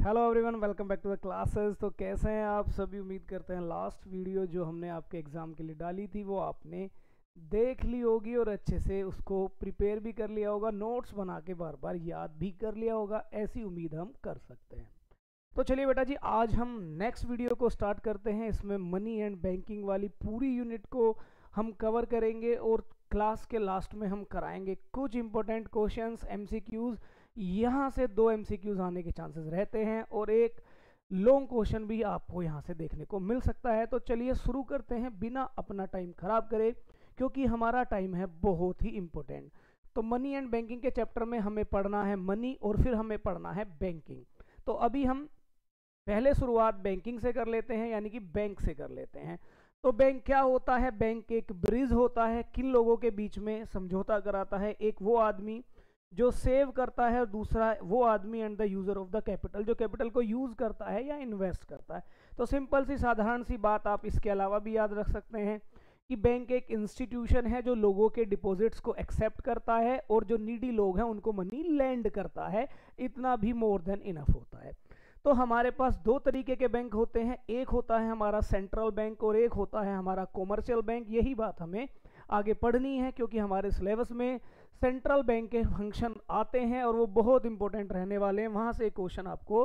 Hello everyone, welcome back to the classes. तो कैसे हैं आप सभी? उम्मीद करते हैं लास्ट वीडियो जो हमने आपके एग्ज़ाम के लिए डाली थी वो आपने देख ली होगी और अच्छे से उसको प्रिपेयर भी कर लिया होगा, नोट्स बना के बार बार याद भी कर लिया होगा, ऐसी उम्मीद हम कर सकते हैं। तो चलिए बेटा जी, आज हम नेक्स्ट वीडियो को स्टार्ट करते हैं। इसमें मनी एंड बैंकिंग वाली पूरी यूनिट को हम कवर करेंगे और क्लास के लास्ट में हम कराएंगे कुछ इंपॉर्टेंट क्वेश्चंस, एमसीक्यूज़। यहाँ से 2 एमसीक्यूज आने के चांसेस रहते हैं और एक लॉन्ग क्वेश्चन भी आपको यहाँ से देखने को मिल सकता है। तो चलिए शुरू करते हैं बिना अपना टाइम खराब करे, क्योंकि हमारा टाइम है बहुत ही इंपॉर्टेंट। तो मनी एंड बैंकिंग के चैप्टर में हमें पढ़ना है मनी और फिर हमें पढ़ना है बैंकिंग। तो अभी हम पहले शुरुआत बैंकिंग से कर लेते हैं, यानी कि बैंक से कर लेते हैं। तो बैंक क्या होता है? बैंक एक ब्रिज होता है, किन लोगों के बीच में समझौता कराता है? एक वो आदमी जो सेव करता है और दूसरा वो आदमी and the user of the capital, जो कैपिटल को यूज करता है या इन्वेस्ट करता है। तो सिंपल सी साधारण सी बात आप इसके अलावा भी याद रख सकते हैं कि बैंक एक इंस्टीट्यूशन है जो लोगों के डिपॉजिट्स को एक्सेप्ट करता है और जो नीडी लोग हैं उनको मनी लैंड करता है। इतना भी मोर देन इनफ होता है। तो हमारे पास 2 तरीके के बैंक होते हैं, एक होता है हमारा सेंट्रल बैंक और एक होता है हमारा कॉमर्शियल बैंक। यही बात हमें आगे पढ़नी है, क्योंकि हमारे सिलेबस में सेंट्रल बैंक के फंक्शन आते हैं और वो बहुत इंपॉर्टेंट रहने वाले हैं। वहाँ से एक क्वेश्चन आपको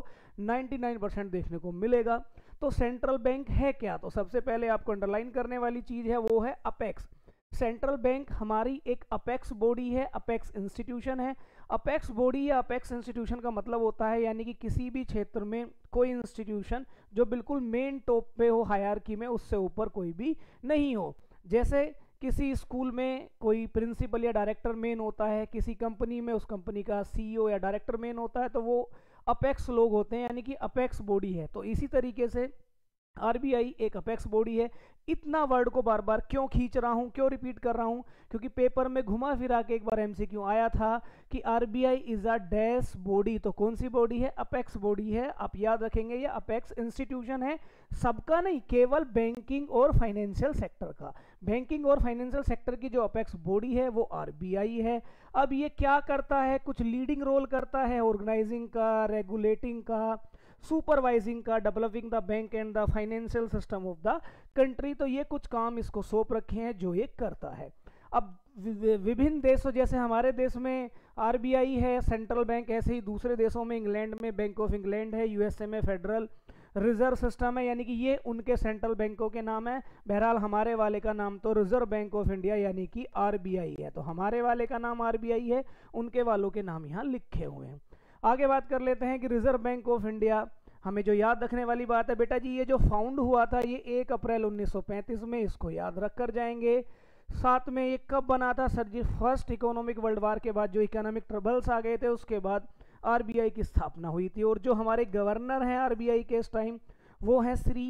99% देखने को मिलेगा। तो सेंट्रल बैंक है क्या? तो सबसे पहले आपको अंडरलाइन करने वाली चीज़ है वो है अपेक्स। सेंट्रल बैंक हमारी एक अपेक्स बॉडी है, अपेक्स इंस्टीट्यूशन है। अपेक्स बॉडी या अपेक्स इंस्टीट्यूशन का मतलब होता है यानी कि किसी भी क्षेत्र में कोई इंस्टीट्यूशन जो बिल्कुल मेन टॉप पे हो हायरार्की में, उससे ऊपर कोई भी नहीं हो। जैसे किसी स्कूल में कोई प्रिंसिपल या डायरेक्टर मेन होता है, किसी कंपनी में उस कंपनी का सीईओ या डायरेक्टर मेन होता है, तो वो अपेक्स लोग होते हैं, यानी कि अपेक्स बॉडी है। तो इसी तरीके से आरबीआई एक अपेक्स बॉडी है। इतना वर्ड को बार बार क्यों खींच रहा हूं, क्यों रिपीट कर रहा हूं? क्योंकि पेपर में घुमा फिरा के एक बार एमसीक्यू आया था कि RBI is a dash body. तो कौन सी बॉडी है? अपेक्स बॉडी है। आप याद रखेंगे ये अपेक्स इंस्टीट्यूशन है, सबका नहीं, केवल बैंकिंग और फाइनेंशियल सेक्टर का। बैंकिंग और फाइनेंशियल सेक्टर की जो अपेक्स बॉडी है वो आरबीआई है। अब ये क्या करता है? कुछ लीडिंग रोल करता है ऑर्गेनाइजिंग का, रेगुलेटिंग का, सुपरवाइजिंग का, developing the bank and the financial system of the country. तो ये कुछ काम इसको सौंप रखे हैं जो ये करता है। अब विभिन्न देशों, जैसे हमारे देश में आरबीआई है सेंट्रल बैंक, ऐसे ही दूसरे देशों में इंग्लैंड में बैंक ऑफ इंग्लैंड है, यूएसए में फेडरल रिजर्व सिस्टम है, यानी कि ये उनके सेंट्रल बैंकों के नाम है। बहरहाल हमारे वाले का नाम तो रिजर्व बैंक ऑफ इंडिया यानी कि आरबीआई है। तो हमारे वाले का नाम आरबीआई है, उनके वालों के नाम यहाँ लिखे हुए हैं। आगे बात कर लेते हैं कि रिजर्व बैंक ऑफ इंडिया, हमें जो याद रखने वाली बात है बेटा जी, ये जो फाउंड हुआ था ये 1 अप्रैल 1935 में, इसको याद रख कर जाएंगे। साथ में ये कब बना था सर जी? फर्स्ट इकोनॉमिक वर्ल्ड वार के बाद, जो इकोनॉमिक ट्रबल्स आ गए थे उसके बाद आरबीआई की स्थापना हुई थी। और जो हमारे गवर्नर हैं आरबीआई के इस टाइम, वो हैं श्री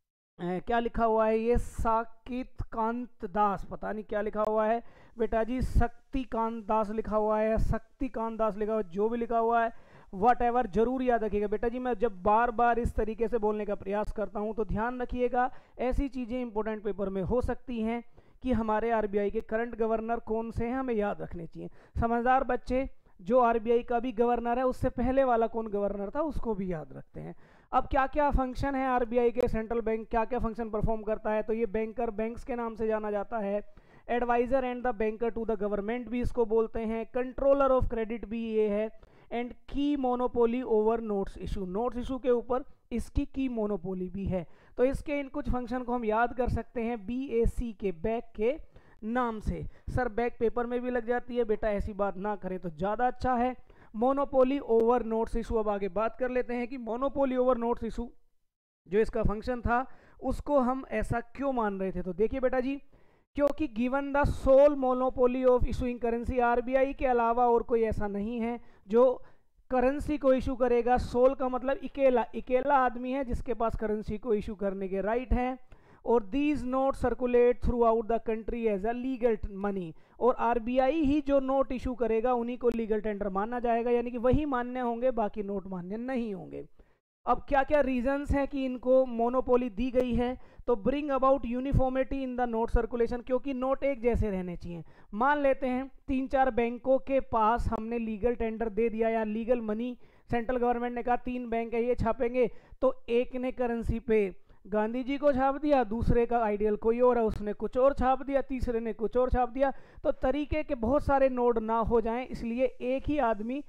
क्या लिखा हुआ है ये? साकित कांत दास। पता नहीं क्या लिखा हुआ है बेटा जी, शक्तिकांत दास लिखा हुआ है, शक्तिकांत दास लिखा हुआ है, जो भी लिखा हुआ है वट एवर, जरूर याद रखिएगा बेटा जी। मैं जब बार बार इस तरीके से बोलने का प्रयास करता हूं तो ध्यान रखिएगा, ऐसी चीजें इंपॉर्टेंट पेपर में हो सकती हैं कि हमारे आरबीआई के करंट गवर्नर कौन से हैं, हमें याद रखने चाहिए। समझदार बच्चे, जो आरबीआई का भी गवर्नर है उससे पहले वाला कौन गवर्नर था उसको भी याद रखते हैं। अब क्या क्या फंक्शन है आरबीआई के, सेंट्रल बैंक क्या क्या फंक्शन परफॉर्म करता है? तो ये बैंकर बैंक्स के नाम से जाना जाता है, adviser and the banker to the government भी इसको बोलते हैं, कंट्रोलर ऑफ क्रेडिट भी ये है, एंड की monopoly over notes issue, notes issue के ऊपर इसकी की मोनोपोली भी है। तो इसके इन कुछ फंक्शन को हम याद कर सकते हैं BAC के, बैंक के नाम से। सर बैक पेपर में भी लग जाती है बेटा, ऐसी बात ना करें तो ज़्यादा अच्छा है। मोनोपोली ओवर नोट्स इशू, अब आगे बात कर लेते हैं कि मोनोपोली ओवर नोट्स इशू जो इसका फंक्शन था उसको हम ऐसा क्यों मान रहे थे? तो देखिए बेटा जी, क्योंकि given the sole monopoly of issuing currency, RBI के अलावा और कोई ऐसा नहीं है जो करेंसी को इशू करेगा। सोल का मतलब इकेला, इकेला आदमी है जिसके पास करेंसी को इशू करने के राइट हैं। और these note circulate throughout the country as a legal money, और आरबीआई ही जो नोट इशू करेगा उन्हीं को लीगल टेंडर माना जाएगा, यानी कि वही मान्य होंगे, बाकी नोट मान्य नहीं होंगे। अब क्या क्या रीजंस हैं कि इनको मोनोपोली दी गई है? तो bring about uniformity in the note circulation, क्योंकि नोट एक जैसे रहने चाहिए। मान लेते हैं 3-4 बैंकों के पास हमने लीगल टेंडर दे दिया या लीगल मनी, सेंट्रल गवर्नमेंट ने कहा 3 बैंक है ये छापेंगे, तो एक ने करेंसी पे गांधी जी को छाप दिया, दूसरे का आइडियल कोई और है उसने कुछ और छाप दिया, तीसरे ने कुछ और छाप दिया, तो तरीके के बहुत सारे नोट ना हो जाएं, इसलिए एक ही आदमी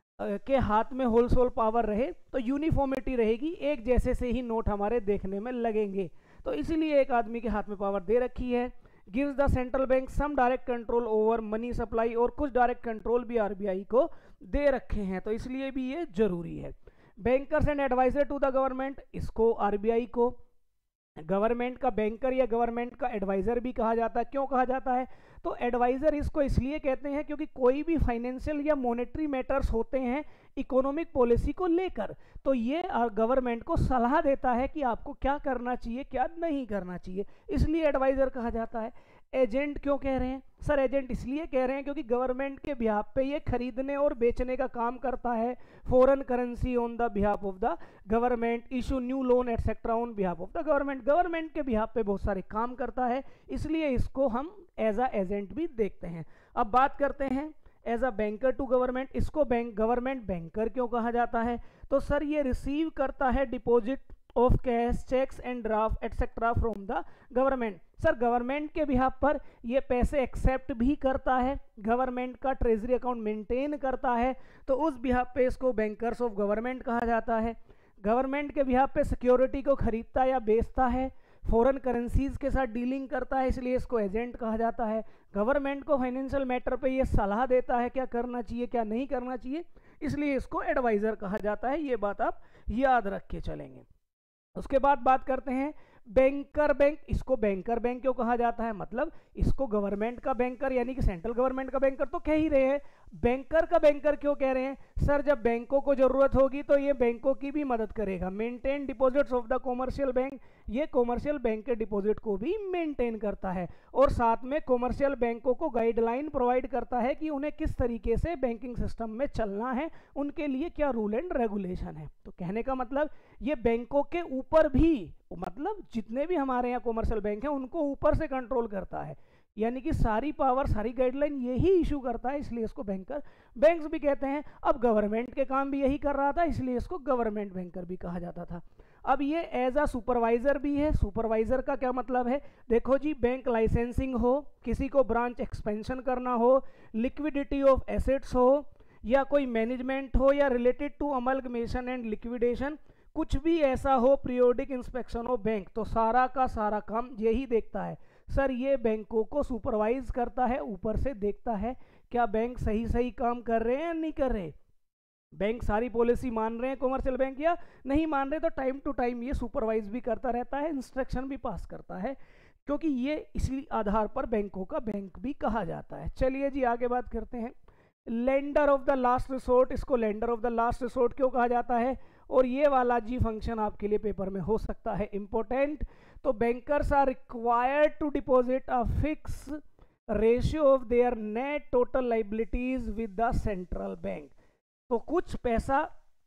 के हाथ में होलसेल पावर रहे तो यूनिफॉर्मिटी रहेगी, एक जैसे से ही नोट हमारे देखने में लगेंगे, तो इसीलिए एक आदमी के हाथ में पावर दे रखी है। Gives the central bank some direct control over money supply, और कुछ डायरेक्ट कंट्रोल भी आरबीआई को दे रखे हैं, तो इसलिए भी ये जरूरी है। Bankers and adviser to the government, इसको आरबीआई को गवर्नमेंट का बैंकर या गवर्नमेंट का एडवाइजर भी कहा जाता है। क्यों कहा जाता है? तो एडवाइजर इसको इसलिए कहते हैं क्योंकि कोई भी फाइनेंशियल या मॉनेटरी मैटर्स होते हैं इकोनॉमिक पॉलिसी को लेकर, तो ये गवर्नमेंट को सलाह देता है कि आपको क्या करना चाहिए क्या नहीं करना चाहिए, इसलिए एडवाइजर कहा जाता है। एजेंट क्यों कह रहे हैं? सर एजेंट इसलिए कह रहे हैं क्योंकि गवर्नमेंट के बिहाफ पे ये खरीदने और बेचने का काम करता है, foreign currency on the behalf of the government, issue new loan etcetera on behalf of the government, government के बिहाफ पे बहुत सारे काम करता है, इसलिए इसको हम एज अ एजेंट भी देखते हैं। अब बात करते हैं as a banker to government, इसको गवर्नमेंट बैंकर क्यों कहा जाता है? तो सर ये रिसीव करता है deposit of cash, cheques and draft etcetera from the government. Sir government के बिहाफ पर ये पैसे एक्सेप्ट भी करता है, गवर्नमेंट का ट्रेजरी अकाउंट मेंटेन करता है, तो उस बिहाफ पे इसको बैंकर्स ऑफ गवर्नमेंट कहा जाता है। गवर्नमेंट के बिहाफ पे सिक्योरिटी को खरीदता या बेचता है, फॉरेन करेंसीज के साथ डीलिंग करता है, इसलिए इसको एजेंट कहा जाता है। गवर्नमेंट को फाइनेंशियल मैटर पे ये सलाह देता है क्या करना चाहिए क्या नहीं करना चाहिए, इसलिए इसको एडवाइजर कहा जाता है। ये बात आप याद रख के चलेंगे। उसके बाद बात करते हैं बैंकर बैंक, इसको बैंकर बैंक क्यों कहा जाता है? मतलब इसको गवर्नमेंट का बैंकर यानी कि सेंट्रल गवर्नमेंट का बैंकर तो कह ही रहे हैं, बैंकर का बैंकर क्यों कह रहे हैं? सर जब बैंकों को जरूरत होगी तो ये बैंकों की भी मदद करेगा। Maintain deposits of the commercial bank, ये कॉमर्शियल बैंक के डिपॉजिट को भी मेंटेन करता है, और साथ में कॉमर्शियल बैंकों को गाइडलाइन प्रोवाइड करता है कि उन्हें किस तरीके से बैंकिंग सिस्टम में चलना है, उनके लिए क्या रूल एंड रेगुलेशन है। तो कहने का मतलब ये बैंकों के ऊपर भी, मतलब जितने भी हमारे यहाँ कॉमर्शियल बैंक हैं उनको ऊपर से कंट्रोल करता है, यानी कि सारी पावर सारी गाइडलाइन यही इशू करता है, इसलिए इसको बैंकर बैंक्स भी कहते हैं। अब गवर्नमेंट के काम भी यही कर रहा था, इसलिए इसको गवर्नमेंट बैंकर भी कहा जाता था। अब ये एज अ सुपरवाइजर भी है। सुपरवाइजर का क्या मतलब है? देखो जी, बैंक लाइसेंसिंग हो, किसी को ब्रांच एक्सपेंशन करना हो, लिक्विडिटी ऑफ एसेट्स हो, या कोई मैनेजमेंट हो, या related to amalgamation and liquidation, कुछ भी ऐसा हो, पीरियोडिक इंस्पेक्शन हो बैंक, तो सारा का सारा काम यही देखता है। सर ये बैंकों को सुपरवाइज करता है, ऊपर से देखता है क्या बैंक सही सही काम कर रहे हैं या नहीं कर रहे, बैंक सारी पॉलिसी मान रहे हैं कॉमर्शियल बैंक या नहीं मान रहे, तो टाइम टू टाइम ये सुपरवाइज भी करता रहता है, इंस्ट्रक्शन भी पास करता है, क्योंकि ये इसी आधार पर बैंकों का बैंक भी कहा जाता है। चलिए जी आगे बात करते हैं। Lender of the last resort, इसको lender of the last resort क्यों कहा जाता है? और ये वाला जी फंक्शन आपके लिए पेपर में हो सकता है इंपॉर्टेंट। तो bankers are required to deposit a fix ratio of their net total liabilities with the central bank, तो कुछ पैसा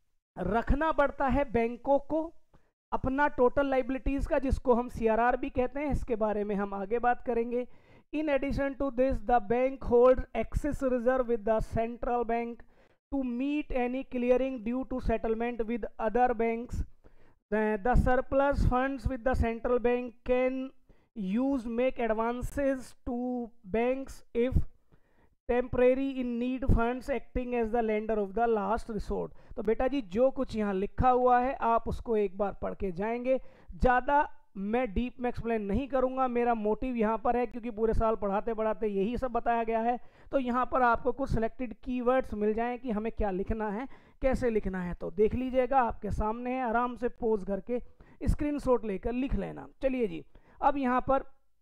रखना पड़ता है बैंकों को अपना टोटल लाइबिलिटीज का, जिसको हम सीआरआर भी कहते हैं, इसके बारे में हम आगे बात करेंगे। In addition to this the bank hold excess reserve with the central bank to meet any clearing due to settlement with other banks. The surplus funds with the central bank can use make advances to banks if temporary in need funds acting as the lender of the last resort। तो बेटा जी जो कुछ यहाँ लिखा हुआ है आप उसको एक बार पढ़ के जाएंगे, ज़्यादा मैं डीप में एक्सप्लेन नहीं करूंगा, मेरा मोटिव यहाँ पर है क्योंकि पूरे साल पढ़ाते पढ़ाते यही सब बताया गया है, तो यहाँ पर आपको कुछ सिलेक्टेड कीवर्ड्स मिल जाएं कि हमें क्या लिखना है कैसे लिखना है, तो देख लीजिएगा आपके सामने है, आराम से पोज करके स्क्रीनशॉट लेकर लिख लेना। चलिए जी अब यहाँ पर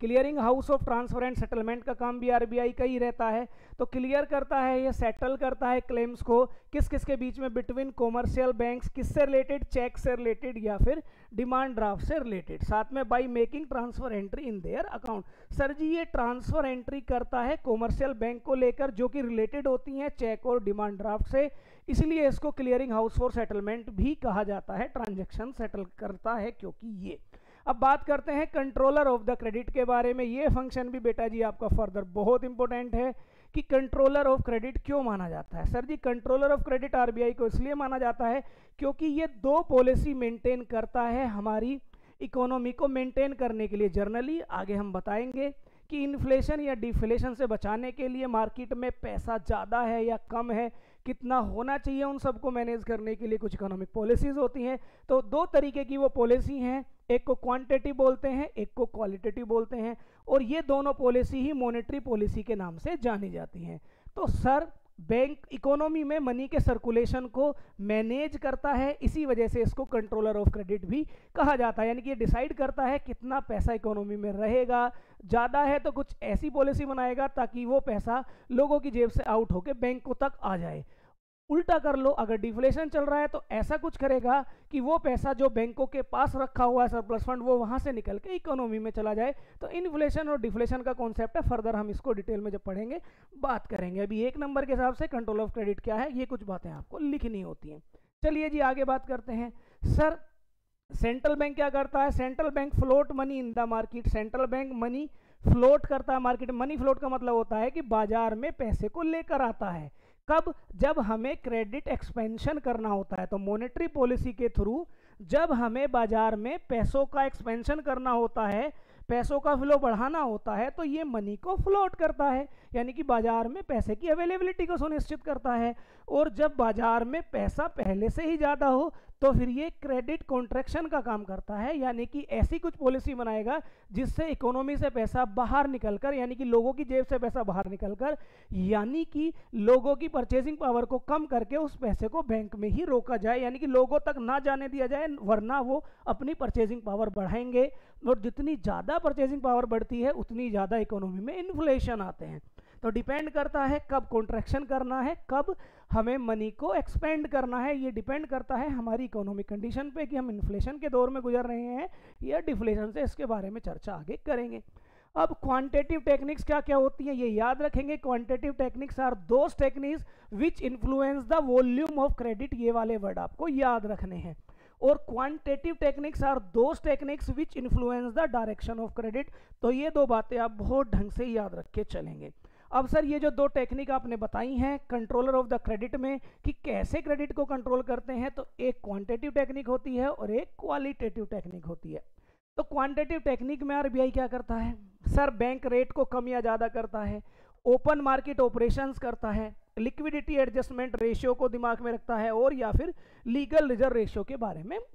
clearing house of transfer and settlement का काम भी आरबीआई का ही रहता है। तो क्लियर करता है, ये सेटल करता है क्लेम्स को किस किस के बीच में, बिटवीन कॉमर्शियल बैंक्स, किससे रिलेटेड, चेक से रिलेटेड या फिर डिमांड ड्राफ्ट से रिलेटेड, साथ में by making transfer entry in their account. Sir जी ये ट्रांसफर एंट्री करता है कॉमर्शियल बैंक को लेकर जो कि रिलेटेड होती हैं चेक और डिमांड ड्राफ्ट से, इसलिए इसको क्लियरिंग हाउस फॉर सेटलमेंट भी कहा जाता है, ट्रांजैक्शन सेटल करता है क्योंकि ये। अब बात करते हैं कंट्रोलर ऑफ द क्रेडिट के बारे में। ये फंक्शन भी बेटा जी आपका फर्दर बहुत इंपॉर्टेंट है कि कंट्रोलर ऑफ क्रेडिट क्यों माना जाता है। सर जी कंट्रोलर ऑफ क्रेडिट आरबीआई को इसलिए माना जाता है क्योंकि ये दो पॉलिसी मेंटेन करता है हमारी इकोनॉमी को मेंटेन करने के लिए। जर्नली आगे हम बताएंगे कि इन्फ्लेशन या डिफ्लेशन से बचाने के लिए मार्केट में पैसा ज़्यादा है या कम है, कितना होना चाहिए, उन सबको मैनेज करने के लिए कुछ इकोनॉमिक पॉलिसीज होती हैं। तो दो तरीके की वो पॉलिसी हैं, एक को क्वांटिटेटिव बोलते हैं, एक को क्वालिटेटिव बोलते हैं, और ये दोनों पॉलिसी ही मॉनेटरी पॉलिसी के नाम से जानी जाती हैं। तो सर बैंक इकोनॉमी में मनी के सर्कुलेशन को मैनेज करता है, इसी वजह से इसको कंट्रोलर ऑफ क्रेडिट भी कहा जाता है। यानी कि ये डिसाइड करता है कितना पैसा इकोनॉमी में रहेगा, ज़्यादा है तो कुछ ऐसी पॉलिसी बनाएगा ताकि वो पैसा लोगों की जेब से आउट होकर बैंकों तक आ जाए। उल्टा कर लो, अगर डिफ्लेशन चल रहा है तो ऐसा कुछ करेगा कि वो पैसा जो बैंकों के पास रखा हुआ है सरप्लस फंड, वो वहां से निकल के इकोनॉमी में चला जाए। तो इन्फ्लेशन और डिफ्लेशन का कॉन्सेप्ट है, फर्दर हम इसको डिटेल में जब पढ़ेंगे बात करेंगे। अभी एक नंबर के हिसाब से कंट्रोल ऑफ क्रेडिट क्या है, ये कुछ बातें आपको लिखनी होती हैं। चलिए जी आगे बात करते हैं। सर सेंट्रल बैंक क्या करता है? Central bank float money in the market. Central bank money float करता है मार्केट। मनी फ्लोट का मतलब होता है कि बाजार में पैसे को लेकर आता है। कब? जब हमें क्रेडिट एक्सपेंशन करना होता है। तो मॉनेटरी पॉलिसी के थ्रू जब हमें बाजार में पैसों का एक्सपेंशन करना होता है, पैसों का फ्लो बढ़ाना होता है, तो ये मनी को फ्लोट करता है, यानी कि बाजार में पैसे की अवेलेबिलिटी को सुनिश्चित करता है। और जब बाजार में पैसा पहले से ही ज़्यादा हो तो फिर ये क्रेडिट कॉन्ट्रैक्शन का काम करता है, यानी कि ऐसी कुछ पॉलिसी बनाएगा जिससे इकोनॉमी से पैसा बाहर निकलकर, यानी कि लोगों की जेब से पैसा बाहर निकलकर, यानी कि लोगों की परचेजिंग पावर को कम करके उस पैसे को बैंक में ही रोका जाए, यानी कि लोगों तक ना जाने दिया जाए, वरना वो अपनी परचेजिंग पावर बढ़ाएंगे। और जितनी ज़्यादा परचेजिंग पावर बढ़ती है उतनी ज़्यादा इकोनॉमी में इन्फ्लेशन आते हैं। तो डिपेंड करता है कब कॉन्ट्रैक्शन करना है, कब हमें मनी को एक्सपेंड करना है। ये डिपेंड करता है हमारी इकोनॉमिक कंडीशन पे कि हम इन्फ्लेशन के दौर में गुजर रहे हैं या डिफ्लेशन से। इसके बारे में चर्चा आगे करेंगे। अब क्वांटिटेटिव टेक्निक्स क्या क्या होती हैं ये याद रखेंगे। Quantitative techniques are those techniques which influence the volume of credit. ये वाले वर्ड आपको याद रखने हैं। और quantitative techniques are those techniques which influence the direction of credit. तो ये दो बातें आप बहुत ढंग से याद रख के चलेंगे। अब सर ये जो दो टेक्निक आपने बताई हैं कंट्रोलर ऑफ द क्रेडिट में कि कैसे क्रेडिट को कंट्रोल करते हैं, तो एक क्वांटिटेटिव टेक्निक होती है और एक क्वालिटेटिव टेक्निक होती है। तो क्वांटिटेटिव टेक्निक में आरबीआई क्या करता है? सर बैंक रेट को कम या ज़्यादा करता है, ओपन मार्केट ऑपरेशंस करता है, लिक्विडिटी एडजस्टमेंट रेशियो को दिमाग में रखता है, और या फिर लीगल रिजर्व रेशियो के बारे में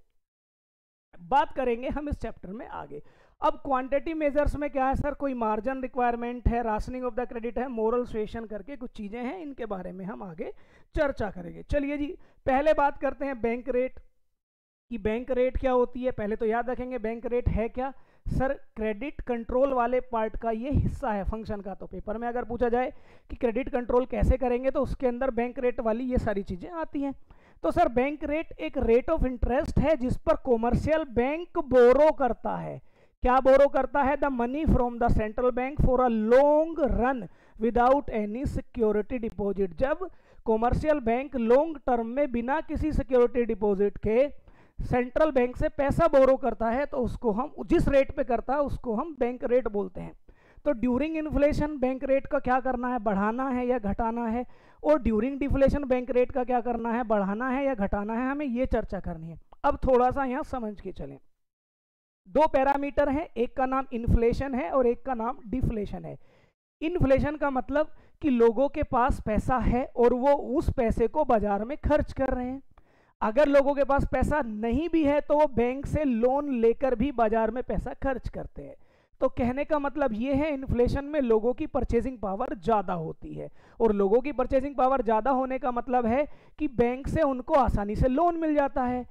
बात करेंगे हम इस चैप्टर में आगे। अब क्वांटिटी मेजर्स में क्या है सर? कोई मार्जिन रिक्वायरमेंट है, राशनिंग ऑफ द क्रेडिट है, मोरल सुएशन करके कुछ चीजें हैं, इनके बारे में हम आगे चर्चा करेंगे। चलिए जी पहले बात करते हैं बैंक रेट कि बैंक रेट क्या होती है। पहले तो याद रखेंगे बैंक रेट है क्या? सर क्रेडिट कंट्रोल वाले पार्ट का ये हिस्सा है फंक्शन का। तो पेपर में अगर पूछा जाए कि क्रेडिट कंट्रोल कैसे करेंगे तो उसके अंदर बैंक रेट वाली ये सारी चीजें आती हैं। तो सर बैंक रेट एक रेट ऑफ इंटरेस्ट है जिस पर कॉमर्शियल बैंक बोरो करता है। क्या बोरो करता है? The money from the central bank for a long run without any security deposit. जब कॉमर्शियल बैंक लॉन्ग टर्म में बिना किसी सिक्योरिटी डिपॉजिट के सेंट्रल बैंक से पैसा बोरो करता है तो उसको हम जिस रेट पे करता है उसको हम बैंक रेट बोलते हैं। तो ड्यूरिंग इन्फ्लेशन बैंक रेट का क्या करना है? बढ़ाना है या घटाना है? और ड्यूरिंग डिफ्लेशन बैंक रेट का क्या करना है? बढ़ाना है या घटाना है? हमें ये चर्चा करनी है। अब थोड़ा सा यहाँ समझ के चलें। दो पैरामीटर हैं, एक का नाम इन्फ्लेशन है और एक का नाम डिफ्लेशन है। इन्फ्लेशन का मतलब कि लोगों के पास पैसा है और वो उस पैसे को बाजार में खर्च कर रहे हैं। अगर लोगों के पास पैसा नहीं भी है तो वो बैंक से लोन लेकर भी बाजार में पैसा खर्च करते हैं। तो कहने का मतलब ये है इन्फ्लेशन में लोगों की परचेजिंग पावर ज़्यादा होती है, और लोगों की परचेजिंग पावर ज़्यादा होने का मतलब है कि बैंक से उनको आसानी से लोन मिल जाता है।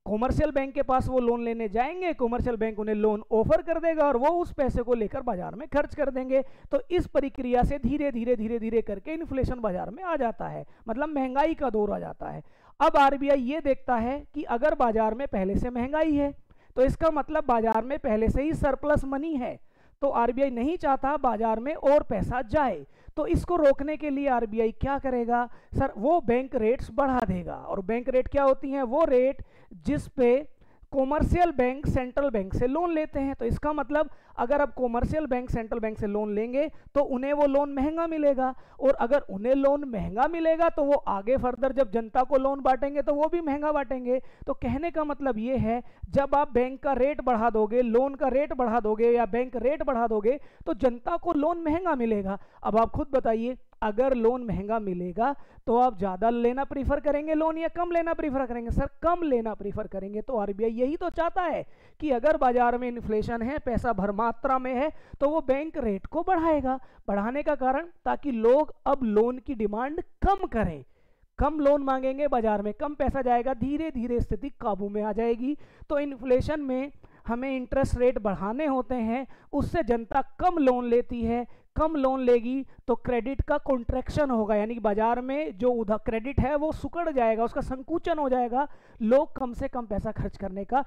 कॉमर्शियल बैंक के पास वो लोन लेने जाएंगे, कॉमर्शियल बैंक उन्हें लोन ऑफर कर देगा और वो उस पैसे को लेकर बाजार में खर्च कर देंगे। तो इस प्रक्रिया से धीरे धीरे धीरे धीरे करके इन्फ्लेशन बाजार में आ जाता है, मतलब महंगाई का दौर आ जाता है। अब आरबीआई ये देखता है कि अगर बाजार में पहले से महंगाई है तो इसका मतलब बाजार में पहले से ही सरप्लस मनी है, तो आरबीआई नहीं चाहता बाजार में और पैसा जाए। तो इसको रोकने के लिए आरबीआई क्या करेगा सर, वो बैंक रेट्स बढ़ा देगा। और बैंक रेट क्या होती हैं, वो रेट जिस पे कॉमर्शियल बैंक सेंट्रल बैंक से लोन लेते हैं। तो इसका मतलब अगर अब कॉमर्शियल बैंक सेंट्रल बैंक से लोन लेंगे तो उन्हें वो लोन महंगा मिलेगा, और अगर उन्हें लोन महंगा मिलेगा तो वो आगे फर्दर जब जनता को लोन बांटेंगे तो वो भी महंगा बांटेंगे। तो कहने का मतलब ये है, जब आप बैंक का रेट बढ़ा दोगे, लोन का रेट बढ़ा दोगे या बैंक रेट बढ़ा दोगे तो जनता को लोन महंगा मिलेगा। अब आप खुद बताइए, अगर लोन महंगा मिलेगा तो आप ज़्यादा लेना प्रीफर करेंगे लोन या कम लेना प्रीफर करेंगे? सर कम लेना प्रीफर करेंगे। तो आरबीआई यही तो चाहता है कि अगर बाजार में इन्फ्लेशन है, पैसा भर मात्रा में है, तो वो बैंक रेट को बढ़ाएगा। बढ़ाने का कारण ताकि लोग अब लोन की डिमांड कम करें, कम लोन मांगेंगे, बाजार में कम पैसा जाएगा, धीरे धीरे स्थिति काबू में आ जाएगी। तो इन्फ्लेशन में हमें इंटरेस्ट रेट बढ़ाने होते हैं, उससे जनता कम लोन लेती है, कम लोन लेगी तो क्रेडिट का कॉन्ट्रैक्शन होगा, यानी कि बाजार में जो उधर क्रेडिट है वो सुकड़ जाएगा, उसका संकुचन हो जाएगा। लोग कम से कम पैसा खर्च करने का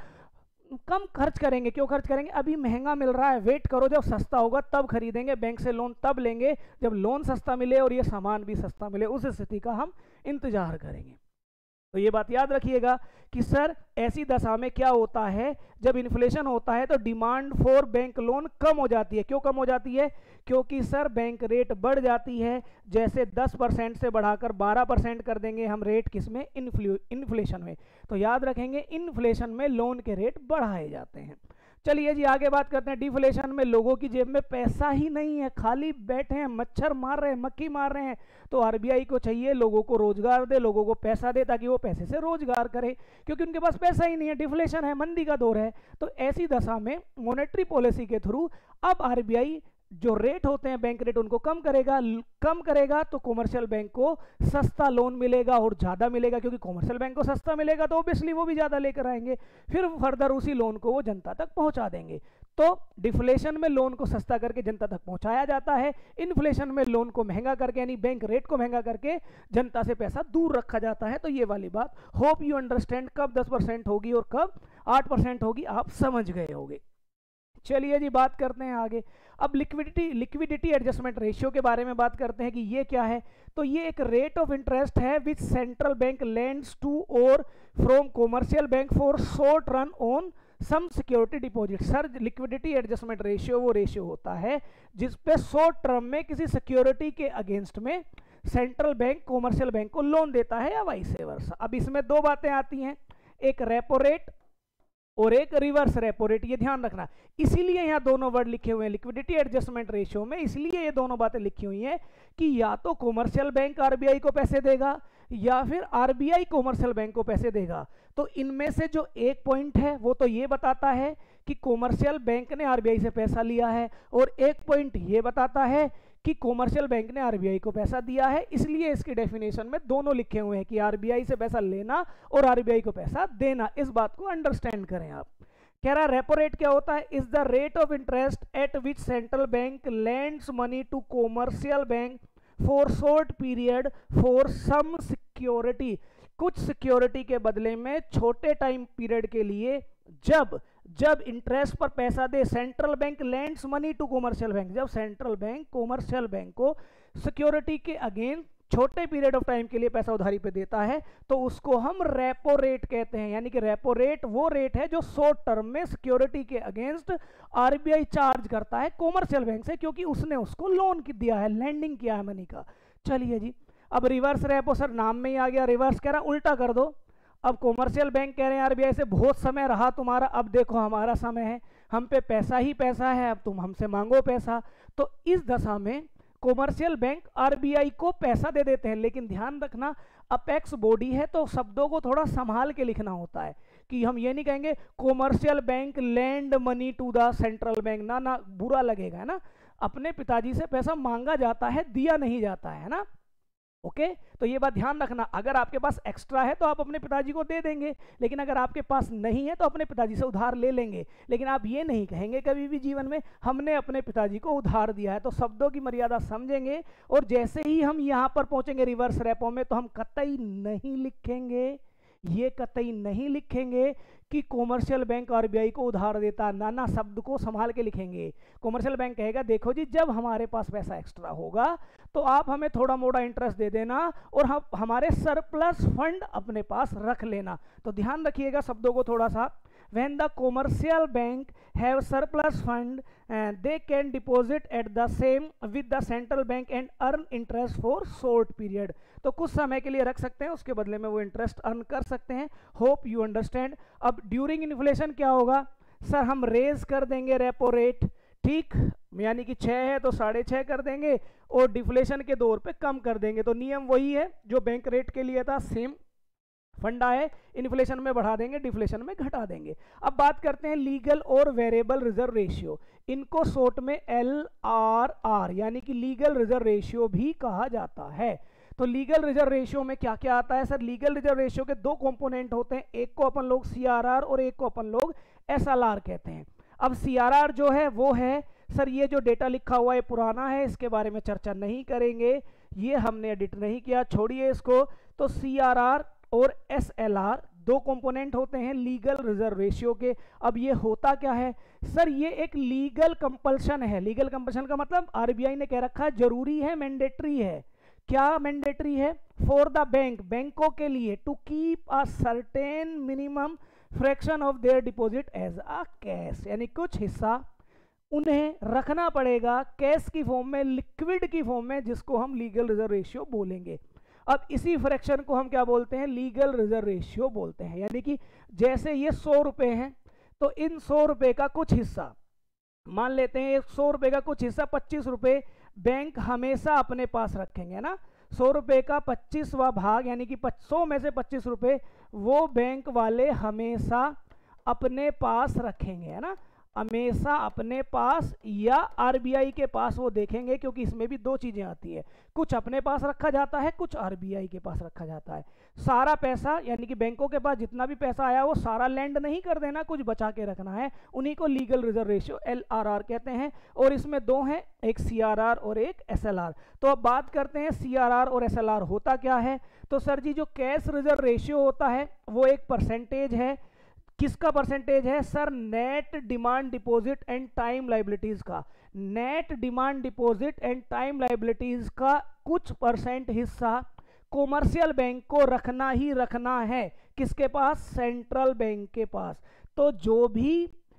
कम खर्च करेंगे। क्यों खर्च करेंगे, अभी महंगा मिल रहा है, वेट करो, जब सस्ता होगा तब खरीदेंगे, बैंक से लोन तब लेंगे जब लोन सस्ता मिले और ये सामान भी सस्ता मिले, उस स्थिति का हम इंतजार करेंगे। तो ये बात याद रखिएगा कि सर ऐसी दशा में क्या होता है, जब इन्फ्लेशन होता है तो डिमांड फॉर बैंक लोन कम हो जाती है। क्यों कम हो जाती है, क्योंकि सर बैंक रेट बढ़ जाती है। जैसे 10% से बढ़ाकर 12% कर देंगे हम रेट, किसमें, इन्फ्लेशन में। तो याद रखेंगे इन्फ्लेशन में लोन के रेट बढ़ाए जाते हैं। चलिए जी आगे बात करते हैं। डिफ्लेशन में लोगों की जेब में पैसा ही नहीं है, खाली बैठे हैं, मच्छर मार रहे हैं, मक्खी मार रहे हैं। तो आरबीआई को चाहिए लोगों को रोजगार दे, लोगों को पैसा दे, ताकि वो पैसे से रोजगार करे, क्योंकि उनके पास पैसा ही नहीं है, डिफ्लेशन है, मंदी का दौर है। तो ऐसी दशा में मॉनेटरी पॉलिसी के थ्रू अब आरबीआई जो रेट होते हैं बैंक रेट उनको कम करेगा तो कॉमर्शियल बैंक को सस्ता लोन मिलेगा और ज़्यादा मिलेगा, क्योंकि कॉमर्शियल बैंक को सस्ता मिलेगा तो ऑब्वियसली वो भी ज़्यादा लेकर आएंगे, फिर फर्दर उसी लोन को वो जनता तक पहुंचा देंगे। तो डिफ्लेशन में लोन को सस्ता करके जनता तक पहुंचाया जाता है, इन्फ्लेशन में लोन को महंगा करके यानी बैंक रेट को महंगा करके जनता से पैसा दूर रखा जाता है। तो ये वाली बात होप यू अंडरस्टैंड, कब 10% होगी और कब 8% होगी आप समझ गए होंगे। चलिए जी बात करते हैं आगे। अब लिक्विडिटी एडजस्टमेंट रेशियो के बारे में बात करते हैं कि ये क्या है। तो ये एक रेट ऑफ इंटरेस्ट है which central bank lends to और from commercial bank for short run on some security deposit. Sir liquidity adjustment ratio वो रेशियो होता है जिसपे शॉर्ट टर्म में किसी सिक्योरिटी के अगेंस्ट में सेंट्रल बैंक कॉमर्शियल बैंक को लोन देता है या वाइस वर्सा। अब इसमें दो बातें आती हैं, एक रेपो रेट और एक रिवर्स रेपो रेट, ये ध्यान रखना। इसीलिए यहाँ दोनों वर्ड लिखे हुए हैं लिक्विडिटी एडजस्टमेंट रेशियो में, इसलिए ये दोनों बातें लिखी हुई हैं कि या तो कॉमर्शियल बैंक आरबीआई को पैसे देगा या फिर आरबीआई कॉमर्शियल बैंक को पैसे देगा। तो इनमें से जो एक पॉइंट है वो तो ये बताता है कि कॉमर्शियल बैंक ने आरबीआई से पैसा लिया है, और एक पॉइंट ये बताता है कि कॉमर्शियल बैंक ने आरबीआई को पैसा दिया है। इसलिए इसकी डेफिनेशन में दोनों लिखे हुए हैं कि आरबीआई से पैसा लेना और आरबीआई को पैसा देना। इस बात को अंडरस्टैंड करें आप। कह रहा रेपो रेट क्या होता है, is the rate of interest at which central bank lends money to commercial bank for short period for some security. कुछ सिक्योरिटी के बदले में छोटे टाइम पीरियड के लिए जब इंटरेस्ट पर पैसा दे central bank lends money to commercial bank, जब सेंट्रल बैंक कॉमर्शियल बैंक को सिक्योरिटी के अगेंस्ट छोटे पीरियड ऑफ टाइम के लिए पैसा उधारी पे देता है, तो उसको हम रेपो रेट कहते हैं। यानी कि रेपो रेट वो रेट है जो शॉर्ट टर्म में सिक्योरिटी के अगेंस्ट आरबीआई चार्ज करता है कॉमर्शियल बैंक से, क्योंकि उसने उसको लोन दिया है, लैंडिंग किया है मनी का। चलिए जी अब रिवर्स रेपो, सर नाम में ही आ गया रिवर्स, कह रहा उल्टा कर दो। अब कॉमर्शियल बैंक कह रहे हैं आरबीआई से बहुत समय रहा तुम्हारा, अब देखो हमारा समय है, हम पे पैसा ही पैसा है, अब तुम हमसे मांगो पैसा। तो इस दशा में कॉमर्शियल बैंक आरबीआई को पैसा दे देते हैं। लेकिन ध्यान रखना अपेक्स बॉडी है तो शब्दों को थोड़ा संभाल के लिखना होता है, कि हम ये नहीं कहेंगे commercial bank land money to the central bank, ना बुरा लगेगा, है ना। अपने पिताजी से पैसा मांगा जाता है, दिया नहीं जाता है ना। ओके तो ये बात ध्यान रखना, अगर आपके पास एक्स्ट्रा है तो आप अपने पिताजी को दे देंगे, लेकिन अगर आपके पास नहीं है तो अपने पिताजी से उधार ले लेंगे, लेकिन आप ये नहीं कहेंगे कभी भी जीवन में हमने अपने पिताजी को उधार दिया है। तो शब्दों की मर्यादा समझेंगे, और जैसे ही हम यहाँ पर पहुंचेंगे रिवर्स रेपो में, तो हम कतई नहीं लिखेंगे, ये कतई नहीं लिखेंगे कि कॉमर्शियल बैंक आरबीआई को उधार देता, नाना शब्द को संभाल के लिखेंगे। कॉमर्शियल बैंक कहेगा देखो जी जब हमारे पास पैसा एक्स्ट्रा होगा तो आप हमें थोड़ा मोड़ा इंटरेस्ट दे देना और हम हमारे सरप्लस फंड अपने पास रख लेना। तो ध्यान रखिएगा शब्दों को थोड़ा सा। when the commercial bank have surplus fund they can deposit at the same with the central bank and earn interest for short period। तो कुछ समय के लिए रख सकते हैं, उसके बदले में वो इंटरेस्ट अर्न कर सकते हैं। Hope you understand. अब ड्यूरिंग इन्फ्लेशन क्या होगा सर, हम रेज कर देंगे रेपो रेट, ठीक, यानी कि 6 है तो 6.5 कर देंगे और डिफ्लेशन के दौर पे कम कर देंगे। तो नियम वही है जो बैंक रेट के लिए था, सेम फंडा है, इन्फ्लेशन में बढ़ा देंगे डिफ्लेशन में घटा देंगे। अब बात करते हैं लीगल और वेरिएबल रिजर्व रेशियो, इनको शॉर्ट में LRR यानी कि लीगल रिजर्व रेशियो भी कहा जाता है। तो लीगल रिजर्व रेशियो में क्या क्या आता है सर, लीगल रिजर्व रेशियो के 2 कंपोनेंट होते हैं, एक को अपन लोग CRR और एक को अपन लोग SLR कहते हैं। अब CRR जो है वो है सर, ये जो डेटा लिखा हुआ है पुराना है, इसके बारे में चर्चा नहीं करेंगे, ये हमने एडिट नहीं किया, छोड़िए इसको। तो CRR और SLR 2 कंपोनेंट होते हैं लीगल रिजर्व रेशियो के। अब ये होता क्या है सर, ये एक लीगल कंपल्शन है। लीगल कंपल्शन का मतलब आरबीआई ने कह रखा है जरूरी है, मैंडेटरी है। क्या मैंडेटरी है? फॉर द बैंक, बैंकों के लिए, to keep a certain minimum fraction of their deposit as a cash, यानी कुछ हिस्सा उन्हें रखना पड़ेगा कैश की फॉर्म में, लिक्विड की फॉर्म में, जिसको हम लीगल रिजर्व रेशियो बोलेंगे। अब इसी फ्रैक्शन को हम क्या बोलते हैं, लीगल रिजर्व रेशियो बोलते हैं। यानी कि जैसे ये 100 रुपए हैं तो इन 100 रुपए का कुछ हिस्सा, मान लेते हैं 100 रुपए का कुछ हिस्सा 25 रुपए बैंक हमेशा अपने पास रखेंगे ना। 100 रुपए का 25वां भाग यानी कि 100 में से 25 रुपए वो बैंक वाले हमेशा अपने पास रखेंगे, है ना, हमेशा अपने पास या आरबीआई के पास वो देखेंगे, क्योंकि इसमें भी 2 चीजें आती है, कुछ अपने पास रखा जाता है, कुछ आरबीआई के पास रखा जाता है। सारा पैसा यानी कि बैंकों के पास जितना भी पैसा आया वो सारा लैंड नहीं कर देना, कुछ बचा के रखना है, उन्हीं को लीगल रिजर्व रेशियो LRR कहते हैं। और इसमें 2 हैं, एक CRR और एक SLR। तो अब बात करते हैं CRR और SLR होता क्या है। तो सर जी जो कैश रिजर्व रेशियो होता है वो एक परसेंटेज है, किसका परसेंटेज है sir, net demand deposit and time liabilities का। Net demand deposit and time liabilities का कुछ परसेंट हिस्सा कॉमर्शियल बैंक को रखना ही रखना है, किसके पास, सेंट्रल बैंक के पास। तो जो भी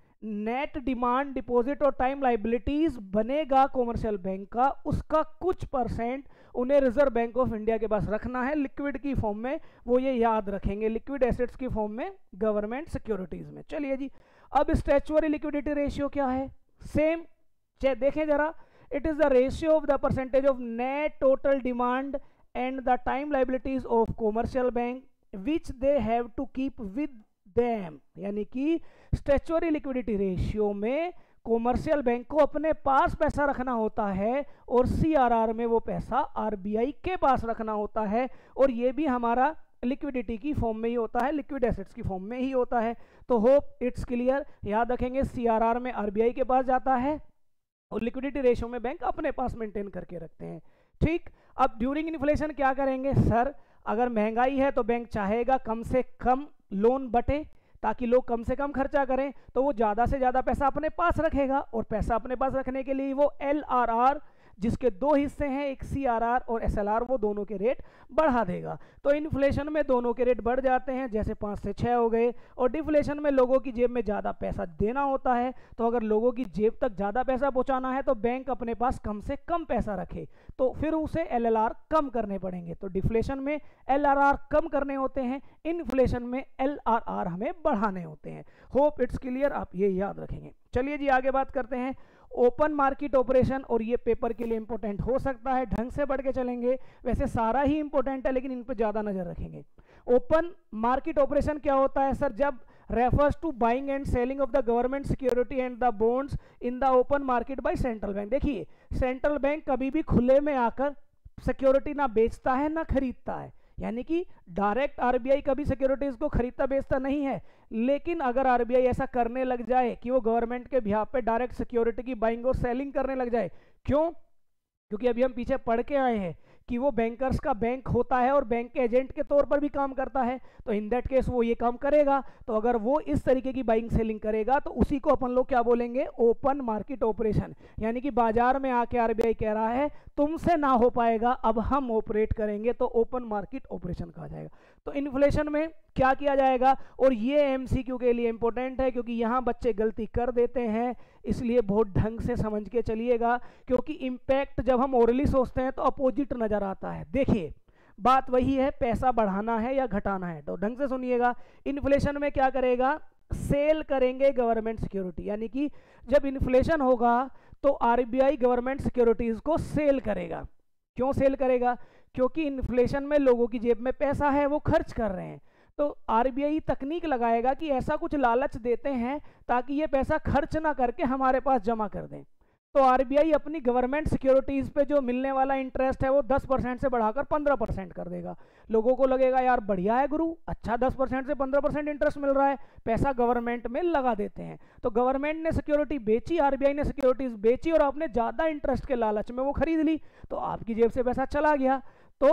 नेट डिमांड डिपॉजिट और टाइम लाइबिलिटीज बनेगा कॉमर्शियल बैंक का, उसका कुछ परसेंट उन्हें रिजर्व बैंक ऑफ इंडिया के पास रखना है लिक्विड की फॉर्म में, वो ये याद रखेंगे, लिक्विड एसेट्स की फॉर्म में, गवर्नमेंट सिक्योरिटीज में। चलिए जी, अब स्टैच्यूअरी लिक्विडिटी रेशियो क्या है, सेम देखें जरा, it is the ratio of the percentage of net total demand and the time liabilities of commercial bank which they have to keep with them. यानी कि स्टैच्यूअरी लिक्विडिटी रेशियो में commercial bank को अपने पास पैसा रखना होता है और CRR में वो पैसा आरबीआई के पास रखना होता है, और ये भी हमारा लिक्विडिटी की फॉर्म में ही होता है, लिक्विड एसेट्स की फॉर्म में ही होता है। तो होप इट्स क्लियर, याद रखेंगे CRR में आरबीआई के पास जाता है और लिक्विडिटी रेशियो में बैंक अपने पास मेंटेन करके रखते हैं, ठीक। अब ड्यूरिंग इन्फ्लेशन क्या करेंगे सर, अगर महंगाई है तो बैंक चाहेगा कम से कम लोन बटे ताकि लोग कम से कम खर्चा करें, तो वो ज़्यादा से ज़्यादा पैसा अपने पास रखेगा, और पैसा अपने पास रखने के लिए वो LRR जिसके 2 हिस्से हैं, एक CRR और SLR, वो दोनों के रेट बढ़ा देगा। तो इन्फ्लेशन में दोनों के रेट बढ़ जाते हैं, जैसे 5 से 6 हो गए, और डिफ्लेशन में लोगों की जेब में ज़्यादा पैसा देना होता है। तो अगर लोगों की जेब तक ज़्यादा पैसा पहुंचाना है तो बैंक अपने पास कम से कम पैसा रखे, तो फिर उसे LLR कम करने पड़ेंगे। तो डिफ्लेशन में LRR कम करने होते हैं, इन्फ्लेशन में LRR हमें बढ़ाने होते हैं। होप इट्स क्लियर, आप ये याद रखेंगे। चलिए जी आगे बात करते हैं ओपन मार्केट ऑपरेशन, और ये पेपर के लिए इंपॉर्टेंट हो सकता है, ढंग से बढ़ के चलेंगे, वैसे सारा ही इंपॉर्टेंट है लेकिन इन पर ज्यादा नजर रखेंगे। ओपन मार्केट ऑपरेशन क्या होता है सर, जब refers to buying and selling of the government security and the bonds in the open market by central bank. देखिए सेंट्रल बैंक कभी भी खुले में आकर सिक्योरिटी ना बेचता है ना खरीदता है, यानी कि डायरेक्ट आरबीआई कभी सिक्योरिटीज को खरीदता बेचता नहीं है। लेकिन अगर आरबीआई ऐसा करने लग जाए कि वो गवर्नमेंट के बिहाफ पे डायरेक्ट सिक्योरिटी की बाइंग और सेलिंग करने लग जाए, क्यों? क्योंकि अभी हम पीछे पढ़ के आए हैं कि वो बैंकर्स का बैंक होता है और बैंक के एजेंट के तौर पर भी काम करता है, तो इन दैट केस वो ये काम करेगा। तो अगर वो इस तरीके की बाइंग सेलिंग करेगा तो उसी को अपन लोग क्या बोलेंगे, ओपन मार्केट ऑपरेशन। यानी कि बाजार में आके आरबीआई कह रहा है तुमसे ना हो पाएगा, अब हम ऑपरेट करेंगे, तो ओपन मार्केट ऑपरेशन कहा जाएगा। तो इन्फ्लेशन में क्या किया जाएगा, और ये एमसीक्यू के लिए इंपॉर्टेंट है क्योंकि यहाँ बच्चे गलती कर देते हैं, इसलिए बहुत ढंग से समझ के चलिएगा, क्योंकि इम्पैक्ट जब हम ओरली सोचते हैं तो अपोजिट नजर आता है। देखिए बात वही है, पैसा बढ़ाना है या घटाना है, तो ढंग से सुनिएगा। इन्फ्लेशन में क्या करेगा, सेल करेंगे गवर्नमेंट सिक्योरिटी, यानी कि जब इन्फ्लेशन होगा तो आरबीआई गवर्नमेंट सिक्योरिटीज को सेल करेगा। क्यों सेल करेगा? क्योंकि इन्फ्लेशन में लोगों की जेब में पैसा है, वो खर्च कर रहे हैं, तो आरबीआई तकनीक लगाएगा कि ऐसा कुछ लालच देते हैं ताकि ये पैसा खर्च ना करके हमारे पास जमा कर दें। तो आरबीआई अपनी गवर्नमेंट सिक्योरिटीज पे जो मिलने वाला इंटरेस्ट है वो 10% से बढ़ाकर 15% कर देगा। लोगों को लगेगा यार बढ़िया है गुरु, अच्छा 10% से 15% इंटरेस्ट मिल रहा है, पैसा गवर्नमेंट में लगा देते हैं। तो गवर्नमेंट ने सिक्योरिटी बेची, आरबीआई ने सिक्योरिटीज बेची और आपने ज़्यादा इंटरेस्ट के लालच में वो खरीद ली, तो आपकी जेब से पैसा चला गया। तो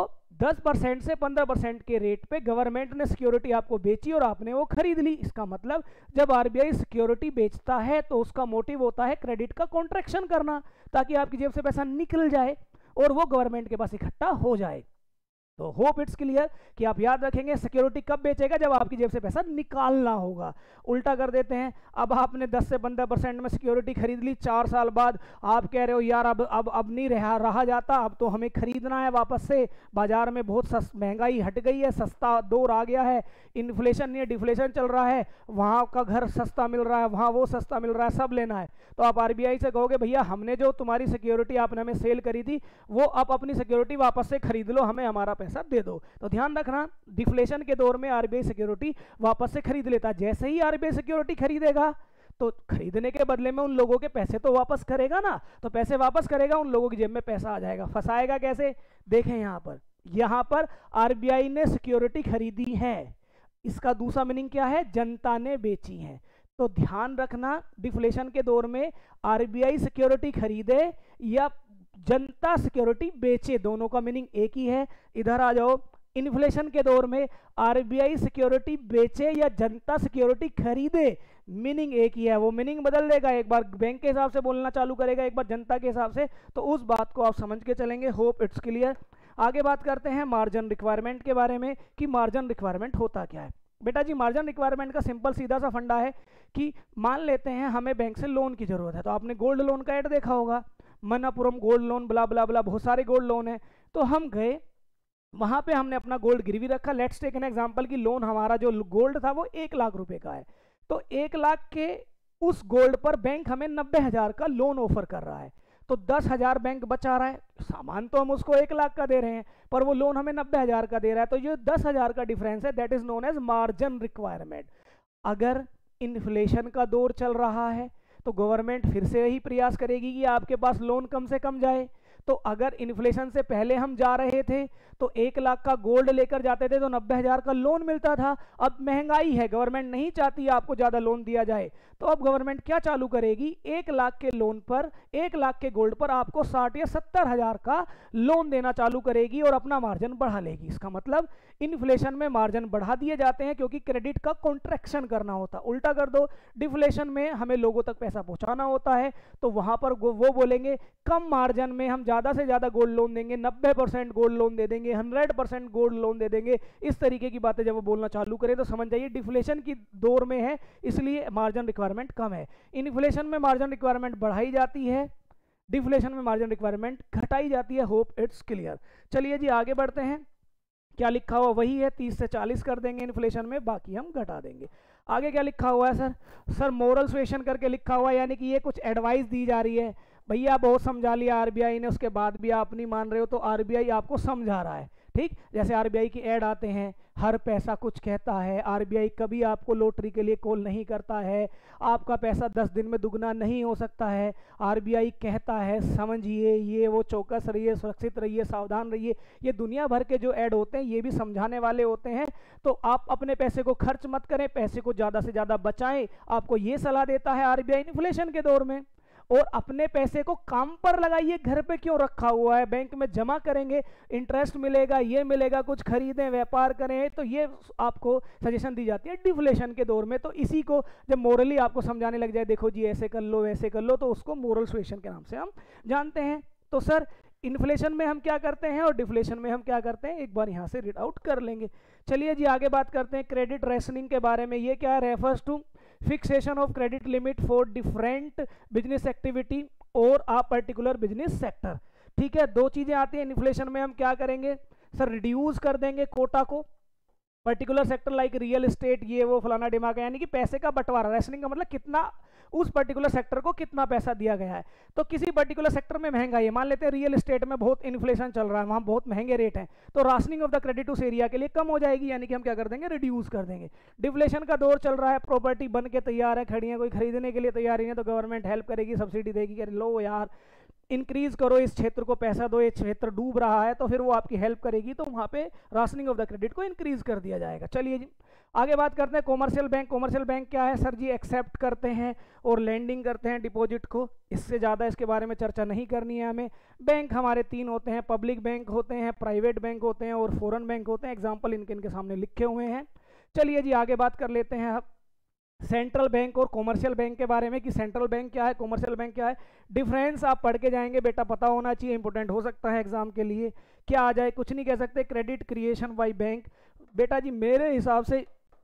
10% से 15% के रेट पे गवर्नमेंट ने सिक्योरिटी आपको बेची और आपने वो खरीद ली। इसका मतलब जब आरबीआई सिक्योरिटी बेचता है तो उसका मोटिव होता है क्रेडिट का कॉन्ट्रैक्शन करना, ताकि आपकी जेब से पैसा निकल जाए और वो गवर्नमेंट के पास इकट्ठा हो जाए। तो होप इट्स क्लियर कि आप याद रखेंगे सिक्योरिटी कब बेचेगा, जब आपकी जेब से पैसा निकालना होगा। उल्टा कर देते हैं, अब आपने 10 से 15% में सिक्योरिटी खरीद ली, 4 साल बाद आप कह रहे हो यार अब नहीं रहा जाता, अब तो हमें खरीदना है वापस से, बाजार में बहुत महंगाई हट गई है, सस्ता दौर आ गया है, इन्फ्लेशन नहीं डिफ्लेशन चल रहा है, वहाँ का घर सस्ता मिल रहा है, वहाँ वो सस्ता मिल रहा है, सब लेना है। तो आप आरबीआई से कहोगे भैया हमने जो तुम्हारी सिक्योरिटी आपने हमें सेल करी थी वो अब अपनी सिक्योरिटी वापस से खरीद लो, हमें हमारा पैसा दे दो। तो ध्यान रखना डिफ्लेशन के दौर में आरबीआई सिक्योरिटी वापस से खरीद लेता। जैसे ही आरबीआई सिक्योरिटी खरीदेगा तो खरीदने के बदले में उन लोगों के पैसे तो वापस करेगा ना, तो पैसे वापस करेगा, उन लोगों की जेब में पैसा आ जाएगा। फंसाएगा कैसे, देखें यहाँ पर आरबीआई ने सिक्योरिटी खरीदी है, इसका दूसरा मीनिंग क्या है, जनता ने बेची है। तो ध्यान रखना डिफ्लेशन के दौर में आरबीआई सिक्योरिटी खरीदे या जनता सिक्योरिटी बेचे, दोनों का मीनिंग एक ही है। इधर आ जाओ, इन्फ्लेशन के दौर में आरबीआई सिक्योरिटी बेचे या जनता सिक्योरिटी खरीदे, मीनिंग एक ही है। वो मीनिंग बदल देगा, एक बार बैंक के हिसाब से बोलना चालू करेगा, एक बार जनता के हिसाब से, तो उस बात को आप समझ के चलेंगे। Hope it's clear. आगे बात करते हैं मार्जिन रिक्वायरमेंट के बारे में कि मार्जिन रिक्वायरमेंट होता क्या है। बेटा जी मार्जिन रिक्वायरमेंट का सिंपल सीधा सा फंडा है कि मान लेते हैं हमें बैंक से लोन की जरूरत है, तो आपने गोल्ड लोन का ऐड देखा होगा, Manappuram gold loan, blah blah blah, बहुत सारे गोल्ड लोन है। तो हम गए वहां पे, हमने अपना गोल्ड गिरवी रखा। लेट्स टेक एन एग्जांपल कि लोन हमारा जो गोल्ड था वो 1 लाख रुपए का है, तो 1 लाख के उस गोल्ड पर बैंक हमें 90,000 का लोन ऑफर कर रहा है, तो 10,000 बैंक बचा रहा है। सामान तो हम उसको 1 लाख का दे रहे हैं पर वो लोन हमें 90,000 का दे रहा है, तो ये 10,000 का डिफरेंस है, that is known as margin requirement. अगर इन्फ्लेशन का दौर चल रहा है तो गवर्नमेंट फिर से यही प्रयास करेगी कि आपके पास लोन कम से कम जाए। तो अगर इन्फ्लेशन से पहले हम जा रहे थे तो 1 लाख का गोल्ड लेकर जाते थे तो 90,000 का लोन मिलता था। अब महंगाई है, गवर्नमेंट नहीं चाहती आपको ज़्यादा लोन दिया जाए, तो अब गवर्नमेंट क्या चालू करेगी, 1 लाख के लोन पर, 1 लाख के गोल्ड पर आपको 60 या 70,000 का लोन देना चालू करेगी और अपना मार्जिन बढ़ा लेगी। इसका मतलब इन्फ्लेशन में मार्जिन बढ़ा दिए जाते हैं क्योंकि क्रेडिट का कॉन्ट्रैक्शन करना होता। उल्टा कर दो, डिफ्लेशन में हमें लोगों तक पैसा पहुंचाना होता है, तो वहां पर वो बोलेंगे कम मार्जिन में हम ज़्यादा से ज़्यादा गोल्ड लोन देंगे, 90% गोल्ड लोन दे देंगे, 100% गोल्ड लोन दे देंगे। इस तरीके की बातें जब वो बोलना चालू करें तो समझ जाइए डिफ्लेशन की दौर में है, इसलिए मार्जिन रिक्वायरमेंट कम है। इन्फ्लेशन में मार्जिन रिक्वायरमेंट बढ़ाई जाती है, डिफ्लेशन में मार्जिन रिक्वायरमेंट घटाई जाती है। Hope it's clear. चलिए जी आगे बढ़ते हैं। क्या लिखा हुआ वही है, 30 से 40 कर देंगे इन्फ्लेशन में, बाकी हम घटा देंगे। आगे क्या लिखा हुआ है सर मोरल सुएशन करके लिखा हुआ है, यानी कि ये कुछ एडवाइस दी जा रही है। भैया बहुत समझा लिया आरबीआई ने, उसके बाद भी आप नहीं मान रहे हो, तो आरबीआई आपको समझा रहा है। ठीक, जैसे आरबीआई की ऐड आते हैं, हर पैसा कुछ कहता है। आरबीआई कभी आपको लॉटरी के लिए कॉल नहीं करता है। आपका पैसा 10 दिन में दुगना नहीं हो सकता है। आरबीआई कहता है समझिए, ये वो, चौकस रहिए, सुरक्षित रहिए, सावधान रहिए। ये दुनिया भर के जो ऐड होते हैं ये भी समझाने वाले होते हैं। तो आप अपने पैसे को खर्च मत करें, पैसे को ज़्यादा से ज़्यादा बचाएं, आपको ये सलाह देता है आरबीआई इन्फ्लेशन के दौर में। और अपने पैसे को काम पर लगाइए, घर पे क्यों रखा हुआ है, बैंक में जमा करेंगे, इंटरेस्ट मिलेगा, ये मिलेगा, कुछ खरीदें, व्यापार करें। तो ये आपको सजेशन दी जाती है डिफ्लेशन के दौर में। तो इसी को जब मोरली आपको समझाने लग जाए, देखो जी ऐसे कर लो वैसे कर लो, तो उसको मोरल सुएशन के नाम से हम जानते हैं। तो सर इन्फ्लेशन में हम क्या करते हैं और डिफ्लेशन में हम क्या करते हैं, एक बार यहाँ से रीड आउट कर लेंगे। चलिए जी आगे बात करते हैं क्रेडिट रेशनिंग के बारे में। ये क्या है, refers to fixation of credit limit for different business activity और अ पर्टिकुलर बिजनेस सेक्टर। ठीक है, दो चीजें आती हैं इन्फ्लेशन में। हम क्या करेंगे सर, रिड्यूस कर देंगे कोटा को, particular sector like real estate, ये वो फलाना डिमाग, यानी कि पैसे का बंटवारा। रेशनिंग का मतलब कितना उस पर्टिकुलर सेक्टर को कितना पैसा दिया गया है। तो किसी पर्टिकुलर सेक्टर में महंगाई है, मान लेते हैं रियल एस्टेट में बहुत इन्फ्लेशन चल रहा है, वहाँ बहुत महंगे रेट हैं, तो राशनिंग ऑफ द क्रेडिट उस एरिया के लिए कम हो जाएगी, यानी कि हम क्या कर देंगे, रिड्यूस कर देंगे। डिफ्लेशन का दौर चल रहा है, प्रॉपर्टी बन के तैयार है, खड़ी है, कोई खरीदने के लिए तैयार नहीं है, तो गवर्नमेंट हेल्प करेगी, सब्सिडी देगी कि लो यार इंक्रीज करो, इस क्षेत्र को पैसा दो, ये क्षेत्र डूब रहा है, तो फिर वो आपकी हेल्प करेगी, तो वहाँ पे राशनिंग ऑफ द क्रेडिट को इंक्रीज कर दिया जाएगा। चलिए जी आगे बात करते हैं कॉमर्शियल बैंक। कॉमर्शियल बैंक क्या है सर जी, एक्सेप्ट करते हैं और लेंडिंग करते हैं डिपॉजिट को। इससे ज़्यादा इसके बारे में चर्चा नहीं करनी है हमें। बैंक हमारे तीन होते हैं, पब्लिक बैंक होते हैं, प्राइवेट बैंक होते हैं और फॉरेन बैंक होते हैं। एग्जाम्पल इनके सामने लिखे हुए हैं। चलिए जी आगे बात कर लेते हैं अब सेंट्रल बैंक और कॉमर्शियल बैंक के बारे में कि सेंट्रल बैंक क्या है, कॉमर्शियल बैंक क्या है। डिफरेंस आप पढ़ के जाएंगे बेटा, पता होना चाहिए, इंपॉर्टेंट हो सकता है एग्जाम के लिए। क्या आ जाए, कुछ नहीं कह सकते। क्रेडिट क्रिएशन बाय बैंक, बेटा जी मेरे हिसाब से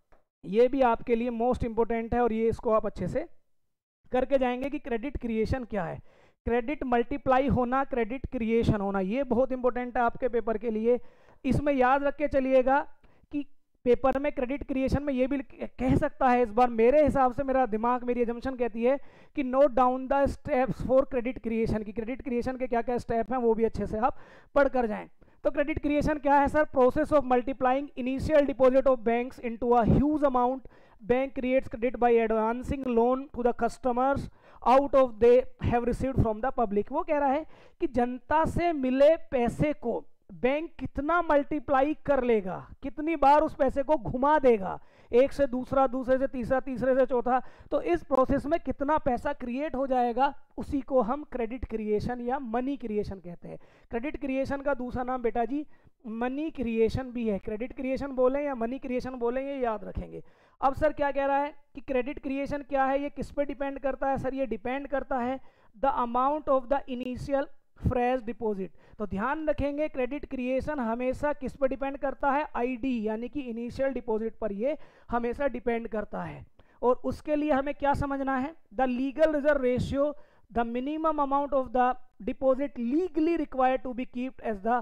ये भी आपके लिए मोस्ट इंपॉर्टेंट है और ये इसको आप अच्छे से करके जाएंगे कि क्रेडिट क्रिएशन क्या है। क्रेडिट मल्टीप्लाई होना, क्रेडिट क्रिएशन होना, ये बहुत इंपॉर्टेंट है आपके पेपर के लिए। इसमें याद रख के चलिएगा कि पेपर में क्रेडिट क्रिएशन में ये भी कह सकता है इस बार, मेरे हिसाब से, मेरा दिमाग, मेरी एजम्पशन कहती है कि note down the steps for credit creation की, क्रेडिट क्रिएशन के क्या क्या स्टेप हैं वो भी अच्छे से आप पढ़ कर जाएं। तो क्रेडिट क्रिएशन क्या है sir, process of multiplying initial deposit of banks into a huge amount. Bank creates credit by advancing loan to the customers out of they have received from the public. वो कह रहा है कि जनता से मिले पैसे को बैंक कितना मल्टीप्लाई कर लेगा, कितनी बार उस पैसे को घुमा देगा, एक से दूसरा, दूसरे से तीसरा, तीसरे से चौथा, तो इस प्रोसेस में कितना पैसा क्रिएट हो जाएगा, उसी को हम क्रेडिट क्रिएशन या मनी क्रिएशन कहते हैं। क्रेडिट क्रिएशन का दूसरा नाम बेटा जी मनी क्रिएशन भी है। क्रेडिट क्रिएशन बोलें या मनी क्रिएशन बोलें, ये याद रखेंगे। अब सर क्या कह रहा है कि क्रेडिट क्रिएशन क्या है, ये किस पे डिपेंड करता है सर, ये डिपेंड करता है the amount of the initial fresh deposit. तो ध्यान रखेंगे क्रेडिट क्रिएशन हमेशा किस पर डिपेंड करता है, आईडी यानी कि इनिशियल डिपॉजिट पर ये हमेशा डिपेंड करता है। और उसके लिए हमें क्या समझना है, the legal reserve ratio, the minimum amount of the deposit legally required to be keeped as the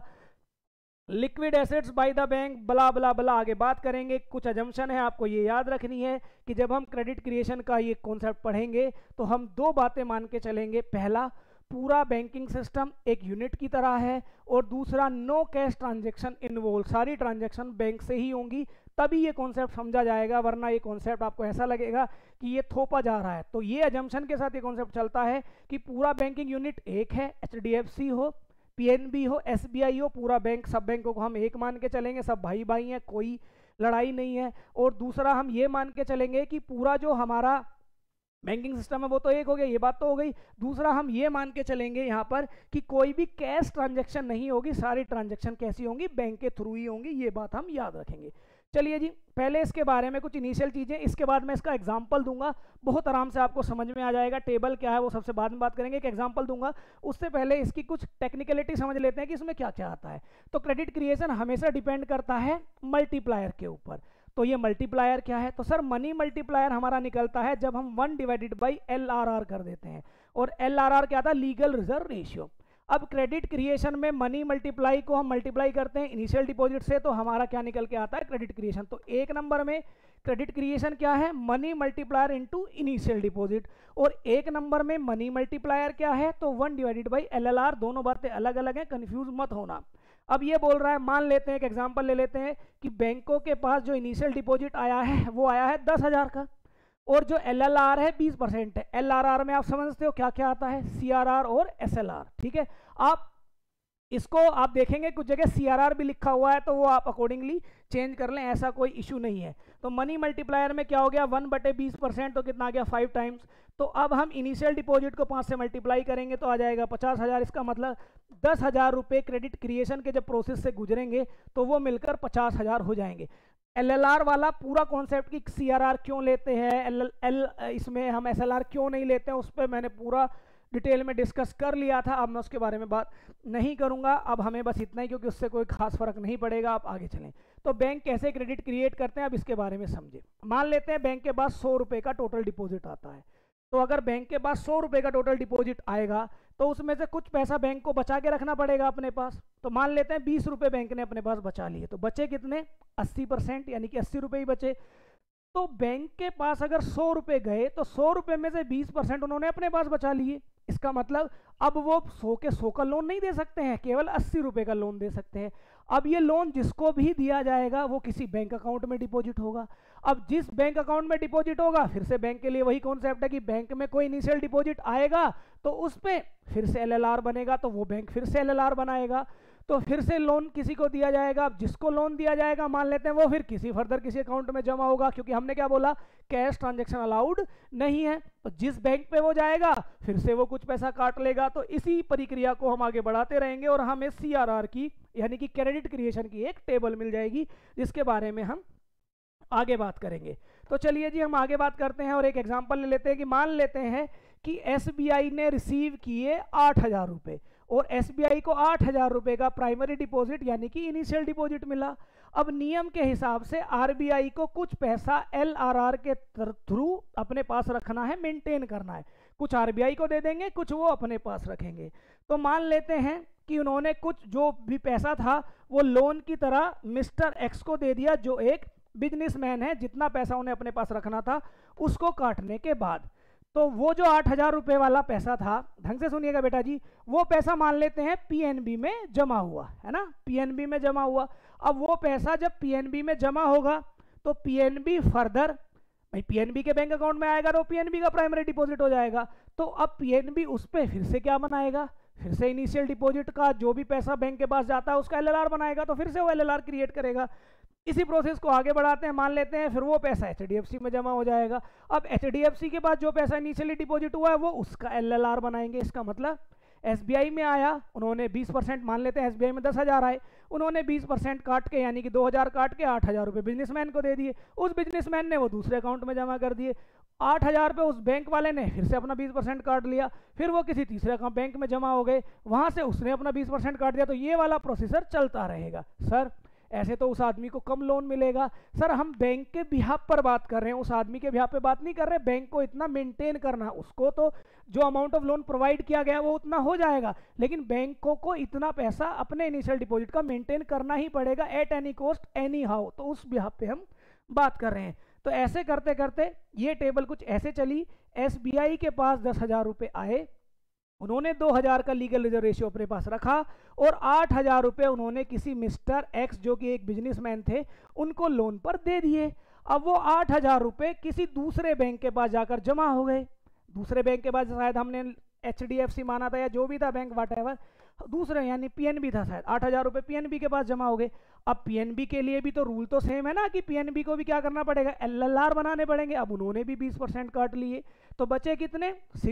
liquid assets by the bank, blah blah बला। आगे बात करेंगे, कुछ अजम्पशन है आपको ये याद रखनी है कि जब हम क्रेडिट क्रिएशन का ये कॉन्सेप्ट पढ़ेंगे तो हम दो बातें मान के चलेंगे। पहला, पूरा बैंकिंग सिस्टम एक यूनिट की तरह है, और दूसरा नो कैश ट्रांजैक्शन इन्वॉल्व, सारी ट्रांजैक्शन बैंक से ही होंगी, तभी ये कॉन्सेप्ट समझा जाएगा, वरना ये कॉन्सेप्ट आपको ऐसा लगेगा कि ये थोपा जा रहा है। तो ये अजम्पशन के साथ ये कॉन्सेप्ट चलता है कि पूरा बैंकिंग यूनिट एक है, HDFC हो, PNB हो, SBI हो, पूरा बैंक, सब बैंकों को हम एक मान के चलेंगे, सब भाई भाई हैं, कोई लड़ाई नहीं है। और दूसरा हम ये मान के चलेंगे कि पूरा जो हमारा बैंकिंग सिस्टम है वो तो एक हो गया, ये बात तो हो गई। दूसरा हम ये मान के चलेंगे यहाँ पर कि कोई भी कैश ट्रांजैक्शन नहीं होगी, सारी ट्रांजैक्शन कैसी होंगी, बैंक के थ्रू ही होंगी, ये बात हम याद रखेंगे। चलिए जी पहले इसके बारे में कुछ इनिशियल चीज़ें, इसके बाद मैं इसका एग्जाम्पल दूंगा, बहुत आराम से आपको समझ में आ जाएगा। टेबल क्या है वो सबसे बाद में बात करेंगे, एक एग्जाम्पल दूंगा, उससे पहले इसकी कुछ टेक्निकलिटी समझ लेते हैं कि इसमें क्या क्या आता है। तो क्रेडिट क्रिएशन हमेशा डिपेंड करता है मल्टीप्लायर के ऊपर। तो ये मल्टीप्लायर क्या है, तो सर मनी मल्टीप्लायर हमारा निकलता है जब हम 1 डिवाइडेड बाई LRR कर देते हैं, और LRR क्या था, लीगल रिजर्व रेशियो। अब क्रेडिट क्रिएशन में मनी मल्टीप्लाई को हम मल्टीप्लाई करते हैं इनिशियल डिपॉजिट से, तो हमारा क्या निकल के आता है, क्रेडिट क्रिएशन। तो एक नंबर में क्रेडिट क्रिएशन क्या है, money multiplier into initial deposit, और एक नंबर में मनी मल्टीप्लायर क्या है, तो 1 डिवाइडेड बाई LLR। दोनों बातें अलग अलग हैं, कंफ्यूज मत होना। अब ये बोल रहा है, मान लेते हैं एक एग्जांपल ले लेते हैं कि बैंकों के पास जो इनिशियल डिपॉजिट आया है वो आया है 10,000 का, और जो LLR है 20% है। LRR में आप समझते हो क्या क्या आता है, CRR और SLR, ठीक है। आप इसको आप देखेंगे कुछ जगह CRR भी लिखा हुआ है, तो वो आप अकॉर्डिंगली चेंज कर लें, ऐसा कोई इशू नहीं है। तो मनी मल्टीप्लायर में क्या हो गया, 1/20%, तो कितना आ गया 5 टाइम्स। तो अब हम इनिशियल डिपॉजिट को 5 से मल्टीप्लाई करेंगे तो आ जाएगा 50,000। इसका मतलब 10,000 रुपये क्रेडिट क्रिएशन के जब प्रोसेस से गुजरेंगे तो वो मिलकर 50,000 हो जाएंगे। LLR वाला पूरा कॉन्सेप्ट की CRR क्यों लेते हैं, इसमें हम SLR क्यों नहीं लेते हैं, उस पर मैंने पूरा डिटेल में डिस्कस कर लिया था। अब मैं उसके बारे में बात नहीं करूंगा, अब हमें बस इतना ही, क्योंकि उससे कोई खास फर्क नहीं पड़ेगा। आप आगे चलें। तो बैंक कैसे क्रेडिट क्रिएट करते हैं, अब इसके बारे में समझे। मान लेते हैं बैंक के पास 100 रुपये का टोटल डिपॉजिट आता है। तो अगर बैंक के पास 100 रुपये का टोटल डिपॉजिट आएगा तो उसमें से कुछ पैसा बैंक को बचा के रखना पड़ेगा अपने पास। तो मान लेते हैं 20 रुपये बैंक ने अपने पास बचा लिए, तो बचे कितने, 80%, यानी कि 80 रुपये ही बचे। तो बैंक के पास अगर 100 रुपये गए तो 100 रुपये में से 20% उन्होंने अपने पास बचा लिए। इसका मतलब अब वो 100 के 100 का लोन नहीं दे सकते हैं, केवल 80 रुपये का लोन दे सकते हैं। अब ये लोन जिसको भी दिया जाएगा वो किसी बैंक अकाउंट में डिपॉजिट होगा। अब जिस बैंक अकाउंट में डिपॉजिट होगा, फिर से बैंक के लिए वही कॉन्सेप्ट है कि बैंक में कोई इनिशियल डिपॉजिट आएगा तो उस पर फिर से LLR बनेगा, तो वो बैंक फिर से LLR बनाएगा, तो फिर से लोन किसी को दिया जाएगा। अब जिसको लोन दिया जाएगा मान लेते हैं वो फिर किसी अकाउंट में जमा होगा, क्योंकि हमने क्या बोला, कैश ट्रांजैक्शन अलाउड नहीं है। तो जिस बैंक पे वो जाएगा फिर से वो कुछ पैसा काट लेगा। तो इसी प्रक्रिया को हम आगे बढ़ाते रहेंगे और हमें CRR की, यानी कि क्रेडिट क्रिएशन की एक टेबल मिल जाएगी, जिसके बारे में हम आगे बात करेंगे। तो चलिए जी हम आगे बात करते हैं और एक एग्जांपल ले लेते हैं कि मान लेते हैं कि SBI ने रिसीव किए 8,000 रुपये और SBI को 8,000 रुपये का प्राइमरी डिपॉजिट यानी कि इनिशियल डिपॉजिट मिला। अब नियम के हिसाब से RBI को कुछ पैसा LRR के थ्रू अपने पास रखना है, मेंटेन करना है। कुछ RBI को दे देंगे, कुछ वो अपने पास रखेंगे। तो मान लेते हैं कि उन्होंने कुछ जो भी पैसा था वो लोन की तरह मिस्टर X को दे दिया, जो एक बिजनेसमैन है। जितना पैसा उन्हें अपने पास रखना था उसको काटने के बाद, तो वो जो 8,000 रुपये वाला पैसा था, ढंग से सुनिएगा बेटा जी, वो पैसा मान लेते हैं PNB में जमा हुआ है ना, PNB में जमा हुआ। अब वो पैसा जब PNB में जमा होगा तो PNB फर्दर, भाई PNB के बैंक अकाउंट में आएगा तो PNB का प्राइमरी डिपॉजिट हो जाएगा। तो अब PNB उस पर फिर से क्या बनाएगा, फिर से इनिशियल डिपॉजिट का जो भी पैसा बैंक के पास जाता है उसका LLR बनाएगा, तो फिर से वो LLR क्रिएट करेगा। इसी प्रोसेस को आगे बढ़ाते हैं। मान लेते हैं फिर वो पैसा HDFC में जमा हो जाएगा। अब HDFC के पास जो पैसा इनिशियली डिपॉजिट हुआ है वो उसका LLR बनाएंगे। इसका मतलब SBI में आया, उन्होंने 20%, मान लेते हैं SBI में 10,000 आए, उन्होंने 20% काट के यानी कि 2,000 काट के 8,000 रुपये बिजनेसमैन को दे दिए। उस बिजनेसमैन ने वो दूसरे अकाउंट में जमा कर दिए। 8,000 रुपये उस बैंक वाले ने फिर से अपना 20% काट लिया, फिर वो किसी तीसरे बैंक में जमा हो गए, वहाँ से उसने अपना 20% काट दिया। तो ये वाला प्रोसीजर चलता रहेगा। सर ऐसे तो उस आदमी को कम लोन मिलेगा। सर हम बैंक के बिहाफ पर बात कर रहे हैं, उस आदमी के बिहाफ पे बात नहीं कर रहे। बैंक को इतना मेंटेन करना, उसको तो जो अमाउंट ऑफ लोन प्रोवाइड किया गया वो उतना हो जाएगा, लेकिन बैंकों को इतना पैसा अपने इनिशियल डिपॉजिट का मेंटेन करना ही पड़ेगा at any cost anyhow. तो उस बिहाफ पे हम बात कर रहे हैं। तो ऐसे करते करते ये टेबल कुछ ऐसे चली। SBI के पास 10,000 रुपये आए, उन्होंने 2,000 का लीगल रिजर्व रेशियो अपने पास रखा और 8,000 रुपये उन्होंने किसी मिस्टर X जो कि एक बिजनेसमैन थे उनको लोन पर दे दिए। अब वो 8,000 रुपये किसी दूसरे बैंक के पास जाकर जमा हो गए। दूसरे बैंक के पास शायद हमने HDFC माना था या जो भी था बैंक व्हाटएवर, दूसरे यानी PNB था शायद, 8,000 रुपये PNB के पास जमा हो गए। अब PNB के लिए भी तो रूल तो सेम है ना कि PNB को भी क्या करना पड़ेगा, LLR बनाने पड़ेंगे। अब उन्होंने भी 20% काट लिए, तो बचे कितने,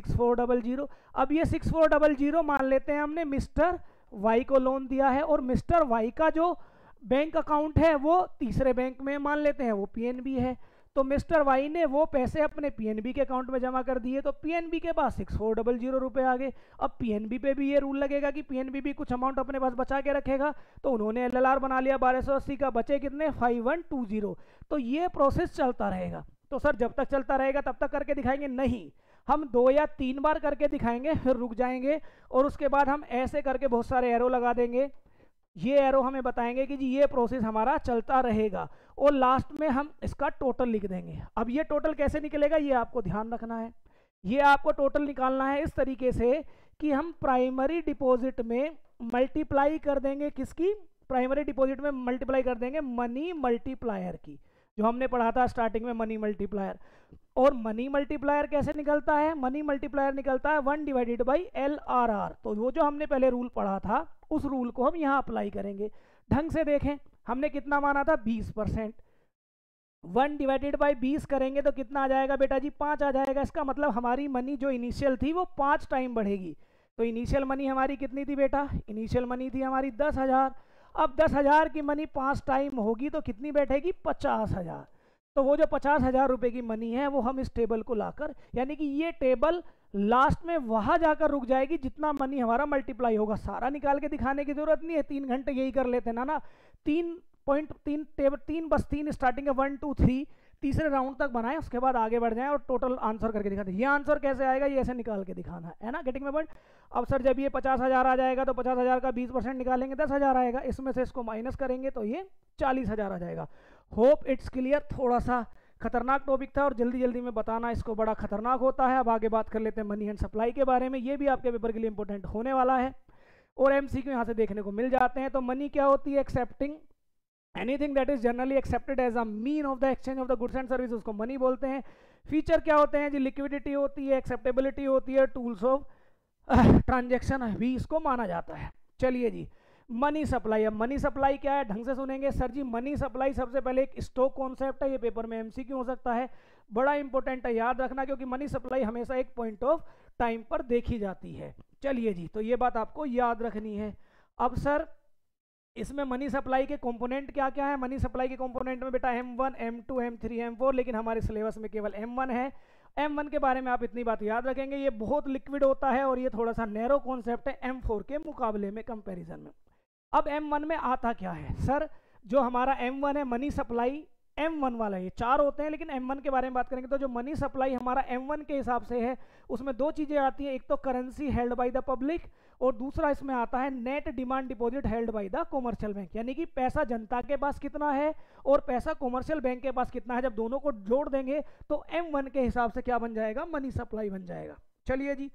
6400। अब ये 6400 मान लेते हैं हमने मिस्टर Y को लोन दिया है और मिस्टर Y का जो बैंक अकाउंट है वो तीसरे बैंक में मान लेते हैं वो PNB है। तो मिस्टर वाई ने वो पैसे अपने PNB के अकाउंट में जमा कर दिए, तो PNB के पास 6400 रुपये आ गए। अब PNB पे भी ये रूल लगेगा कि PNB भी कुछ अमाउंट अपने पास बचा के रखेगा, तो उन्होंने LLR बना लिया 1280 का, बचे कितने 5120। तो ये प्रोसेस चलता रहेगा। तो सर जब तक चलता रहेगा तब तक करके दिखाएंगे? नहीं, हम 2 या 3 बार करके दिखाएंगे, फिर रुक जाएंगे और उसके बाद हम ऐसे करके बहुत सारे एरो लगा देंगे। ये एरो हमें बताएंगे कि जी ये प्रोसेस हमारा चलता रहेगा और लास्ट में हम इसका टोटल लिख देंगे। अब ये टोटल कैसे निकलेगा ये आपको ध्यान रखना है। ये आपको टोटल निकालना है इस तरीके से कि हम प्राइमरी डिपॉजिट में मल्टीप्लाई कर देंगे किसकी, प्राइमरी डिपॉजिट में मल्टीप्लाई कर देंगे मनी मल्टीप्लायर की, जो हमने पढ़ा था स्टार्टिंग में मनी मल्टीप्लायर। और मनी मल्टीप्लायर कैसे निकलता है? मनी मल्टीप्लायर निकलता है 1 डिवाइडेड बाई LRR। तो वो जो हमने पहले रूल पढ़ा था उस रूल को हम यहाँ अप्लाई करेंगे। ढंग से देखें, हमने कितना माना था? 20%। 1 डिवाइडेड बाई 20 करेंगे तो कितना आ जाएगा बेटा जी? 5 आ जाएगा। इसका मतलब हमारी मनी जो इनिशियल थी वो 5 टाइम बढ़ेगी। तो इनिशियल मनी हमारी कितनी थी बेटा? इनिशियल मनी थी हमारी 10,000। अब 10,000 की मनी 5 टाइम होगी तो कितनी बैठेगी? 50,000। तो वो जो 50,000 रुपए की मनी है वो हम इस टेबल को लाकर, यानी कि ये टेबल लास्ट में वहां जाकर रुक जाएगी जितना मनी हमारा मल्टीप्लाई होगा। सारा निकाल के दिखाने की जरूरत नहीं है, 3 घंटे यही कर लेते ना 3.3 टेबल, 3 बस 3 स्टार्टिंग है 1 2 3 तीसरे राउंड तक बनाए, उसके बाद आगे बढ़ जाएं और टोटल आंसर करके दिखाते हैं। ये आंसर कैसे आएगा? ये ऐसे निकाल के दिखाना है ना। गेटिंग में पॉइंट? अब सर जब ये 50,000 आ जाएगा तो 50,000 का 20% निकालेंगे 10,000 आएगा, इसमें से इसको माइनस करेंगे तो ये 40,000 आ जाएगा। Hope it's clear. थोड़ा सा खतरनाक टॉपिक था और जल्दी जल्दी में बताना इसको बड़ा खतरनाक होता है। अब आगे बात कर लेते हैं मनी एंड सप्लाई के बारे में, ये भी आपके पेपर के लिए इंपॉर्टेंट होने वाला है और MCQ यहाँ से देखने को मिल जाते हैं। तो मनी क्या होती है? Accepting anything that is generally accepted as a mean of the exchange of the goods and service, उसको मनी बोलते हैं। फीचर क्या होते हैं जी? लिक्विडिटी होती है, एक्सेप्टेबिलिटी होती है, टूल्स ऑफ ट्रांजेक्शन भी इसको माना जाता है। चलिए जी, मनी सप्लाई। अब मनी सप्लाई क्या है? ढंग से सुनेंगे सर जी। मनी सप्लाई सबसे पहले एक स्टॉक कॉन्सेप्ट है, ये पेपर में MCQ हो सकता है, बड़ा इंपॉर्टेंट है, याद रखना, क्योंकि मनी सप्लाई हमेशा एक पॉइंट ऑफ टाइम पर देखी जाती है। चलिए जी, तो ये बात आपको याद रखनी है। अब सर इसमें मनी सप्लाई के कंपोनेंट क्या क्या है? मनी सप्लाई के कंपोनेंट में बेटा M1, M2, M3, M4, लेकिन हमारे सिलेबस में केवल M1 है। M1 के बारे में आप इतनी बात याद रखेंगे, ये बहुत लिक्विड होता है और ये थोड़ा सा नैरो कॉन्सेप्ट है M4 के मुकाबले में, कंपैरिजन में। अब M1 में आता क्या है सर? जो हमारा M1 है मनी सप्लाई, M1 वाला, ये 4 होते हैं, लेकिन M1 के बारे में बात करेंगे तो जो मनी सप्लाई हमारा M1 के हिसाब से है उसमें 2 चीजें आती हैं, एक तो currency held by the public और दूसरा इसमें आता है net demand deposit held by the commercial bank, यानी कि पैसा जनता के पास कितना है और पैसा कॉमर्शियल बैंक के पास कितना है। जब दोनों को जोड़ देंगे तो M1 के हिसाब से क्या बन जाएगा? मनी सप्लाई बन जाएगा। चलिए जी,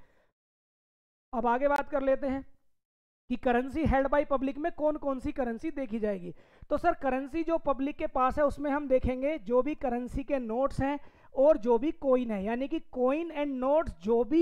अब आगे बात कर लेते हैं कि करेंसी हेल्ड बाय पब्लिक में कौन कौन सी करेंसी देखी जाएगी। तो सर करेंसी जो पब्लिक के पास है उसमें हम देखेंगे जो भी करेंसी के नोट्स हैं और जो भी कॉइन है, यानी कि कॉइन एंड नोट्स जो भी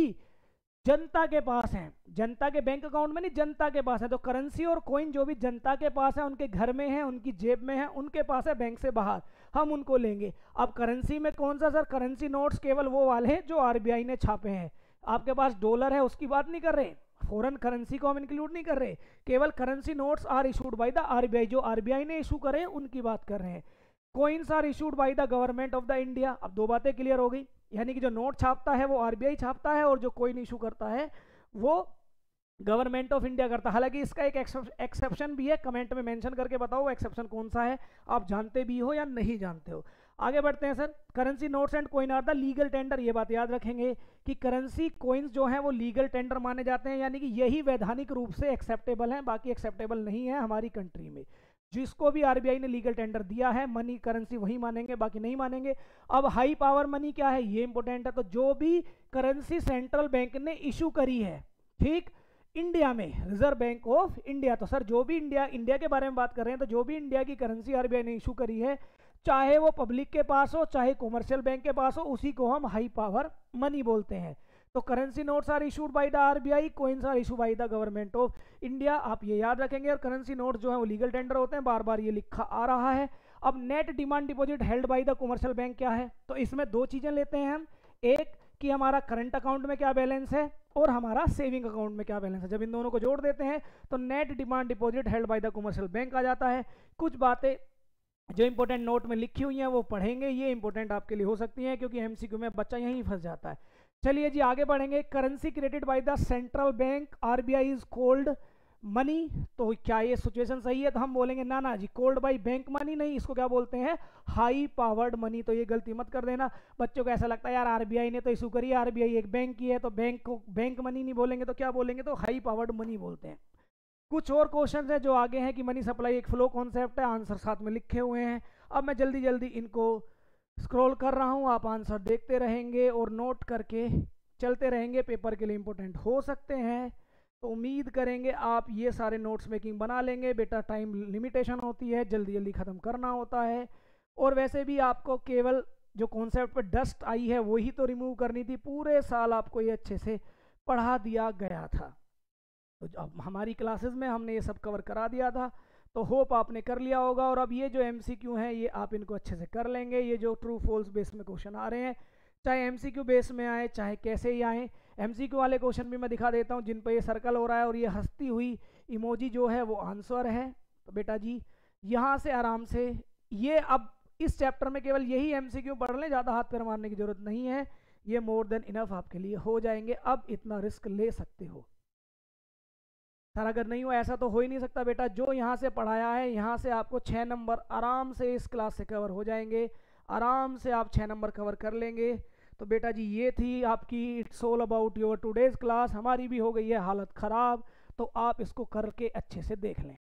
जनता के पास हैं, जनता के बैंक अकाउंट में नहीं, जनता के पास है। तो करेंसी और कॉइन जो भी जनता के पास है, उनके घर में है, उनकी जेब में है, उनके पास है, बैंक से बाहर, हम उनको लेंगे। अब करेंसी में कौन सा सर? करेंसी नोट्स केवल वो वाले हैं जो RBI ने छापे हैं। आपके पास डॉलर है उसकी बात नहीं कर रहे, फॉरेन करेंसी को हम इंक्लूड नहीं कर रहे, केवल currency notes are issued by the RBI, जो RBI ने इशू करे उनकी बात कर रहे हैं। Coins are issued by the government of the India. अब 2 बातें क्लियर हो गई, यानी कि जो नोट छापता है वो RBI छापता है और जो कॉइन इशू करता है वो गवर्नमेंट ऑफ इंडिया करता है। हालांकि इसका एक एक्सेप्शन भी है, कमेंट में मेंशन करके बताओ एक्सेप्शन कौन सा है, आप जानते भी हो या नहीं जानते हो। आगे बढ़ते हैं sir. Currency notes and coin are the legal tender, ये बात याद रखेंगे कि करेंसी कॉइन्स जो हैं वो लीगल टेंडर माने जाते हैं, यानी कि यही वैधानिक रूप से एक्सेप्टेबल हैं, बाकी एक्सेप्टेबल नहीं है हमारी कंट्री में। जिसको भी RBI ने लीगल टेंडर दिया है मनी करेंसी वही मानेंगे, बाकी नहीं मानेंगे। अब हाई पावर मनी क्या है? ये इंपॉर्टेंट है। तो जो भी करेंसी सेंट्रल बैंक ने इशू करी है, ठीक, इंडिया में रिजर्व बैंक ऑफ इंडिया, तो सर जो भी इंडिया के बारे में बात कर रहे हैं, तो जो भी इंडिया की करेंसी RBI ने इशू करी है, चाहे वो पब्लिक के पास हो चाहे कॉमर्शियल बैंक के पास हो, उसी को हम हाई पावर मनी बोलते हैं। तो currency notes are issued by the RBI, coins are issued by the government of India, आप ये याद रखेंगे। और करेंसी नोट्स जो है वो लीगल टेंडर होते हैं, बार बार ये लिखा आ रहा है। अब net demand deposit held by the commercial bank क्या है? तो इसमें 2 चीजें लेते हैं हम, एक कि हमारा करंट अकाउंट में क्या बैलेंस है और हमारा सेविंग अकाउंट में क्या बैलेंस है। जब इन दोनों को जोड़ देते हैं तो net demand deposit held by the commercial bank आ जाता है। कुछ बातें जो इंपॉर्टेंट नोट में लिखी हुई हैं वो पढ़ेंगे, ये इंपॉर्टेंट आपके लिए हो सकती हैं क्योंकि MCQ में बच्चा यहीं फंस जाता है। चलिए जी आगे बढ़ेंगे। Currency created by the central bank RBI is called money, तो क्या ये सिचुएशन सही है? तो हम बोलेंगे ना ना जी, कोल्ड बाय बैंक मनी नहीं, इसको क्या बोलते हैं? High powered money. तो ये गलती मत कर देना, बच्चों को ऐसा लगता है यार RBI ने तो इशू करी है, RBI एक बैंक की है तो बैंक को बैंक मनी नहीं बोलेंगे तो क्या बोलेंगे? तो हाई पावर्ड मनी बोलते हैं। कुछ और क्वेश्चन है जो आगे हैं कि मनी सप्लाई एक फ्लो कॉन्सेप्ट है, आंसर साथ में लिखे हुए हैं। अब मैं जल्दी जल्दी इनको स्क्रॉल कर रहा हूँ, आप आंसर देखते रहेंगे और नोट करके चलते रहेंगे, पेपर के लिए इंपॉर्टेंट हो सकते हैं। तो उम्मीद करेंगे आप ये सारे नोट्स मेकिंग बना लेंगे। बेटा टाइम लिमिटेशन होती है, जल्दी जल्दी ख़त्म करना होता है। और वैसे भी आपको केवल जो कॉन्सेप्ट पर डस्ट आई है वही तो रिमूव करनी थी। पूरे साल आपको ये अच्छे से पढ़ा दिया गया था। तो अब हमारी क्लासेस में हमने ये सब कवर करा दिया था, तो होप आपने कर लिया होगा। और अब ये जो MCQ हैं ये आप इनको अच्छे से कर लेंगे। ये जो ट्रू फॉल्स बेस में क्वेश्चन आ रहे हैं, चाहे MCQ बेस में आए चाहे कैसे ही आए, MCQ वाले क्वेश्चन भी मैं दिखा देता हूँ जिन पर ये सर्कल हो रहा है और ये हंसती हुई इमोजी जो है वो आंसर है। तो बेटा जी यहाँ से आराम से ये अब इस चैप्टर में केवल यही MCQ पढ़ लें, ज़्यादा हाथ पैर मारने की जरूरत नहीं है। ये मोर देन इनफ आपके लिए हो जाएंगे। अब इतना रिस्क ले सकते हो सर, अगर नहीं हो ऐसा तो हो ही नहीं सकता बेटा। जो यहाँ से पढ़ाया है यहाँ से आपको 6 नंबर आराम से इस क्लास से कवर हो जाएंगे। आराम से आप 6 नंबर कवर कर लेंगे। तो बेटा जी ये थी आपकी it's all about your today's class. हमारी भी हो गई है हालत ख़राब, तो आप इसको करके अच्छे से देख लें।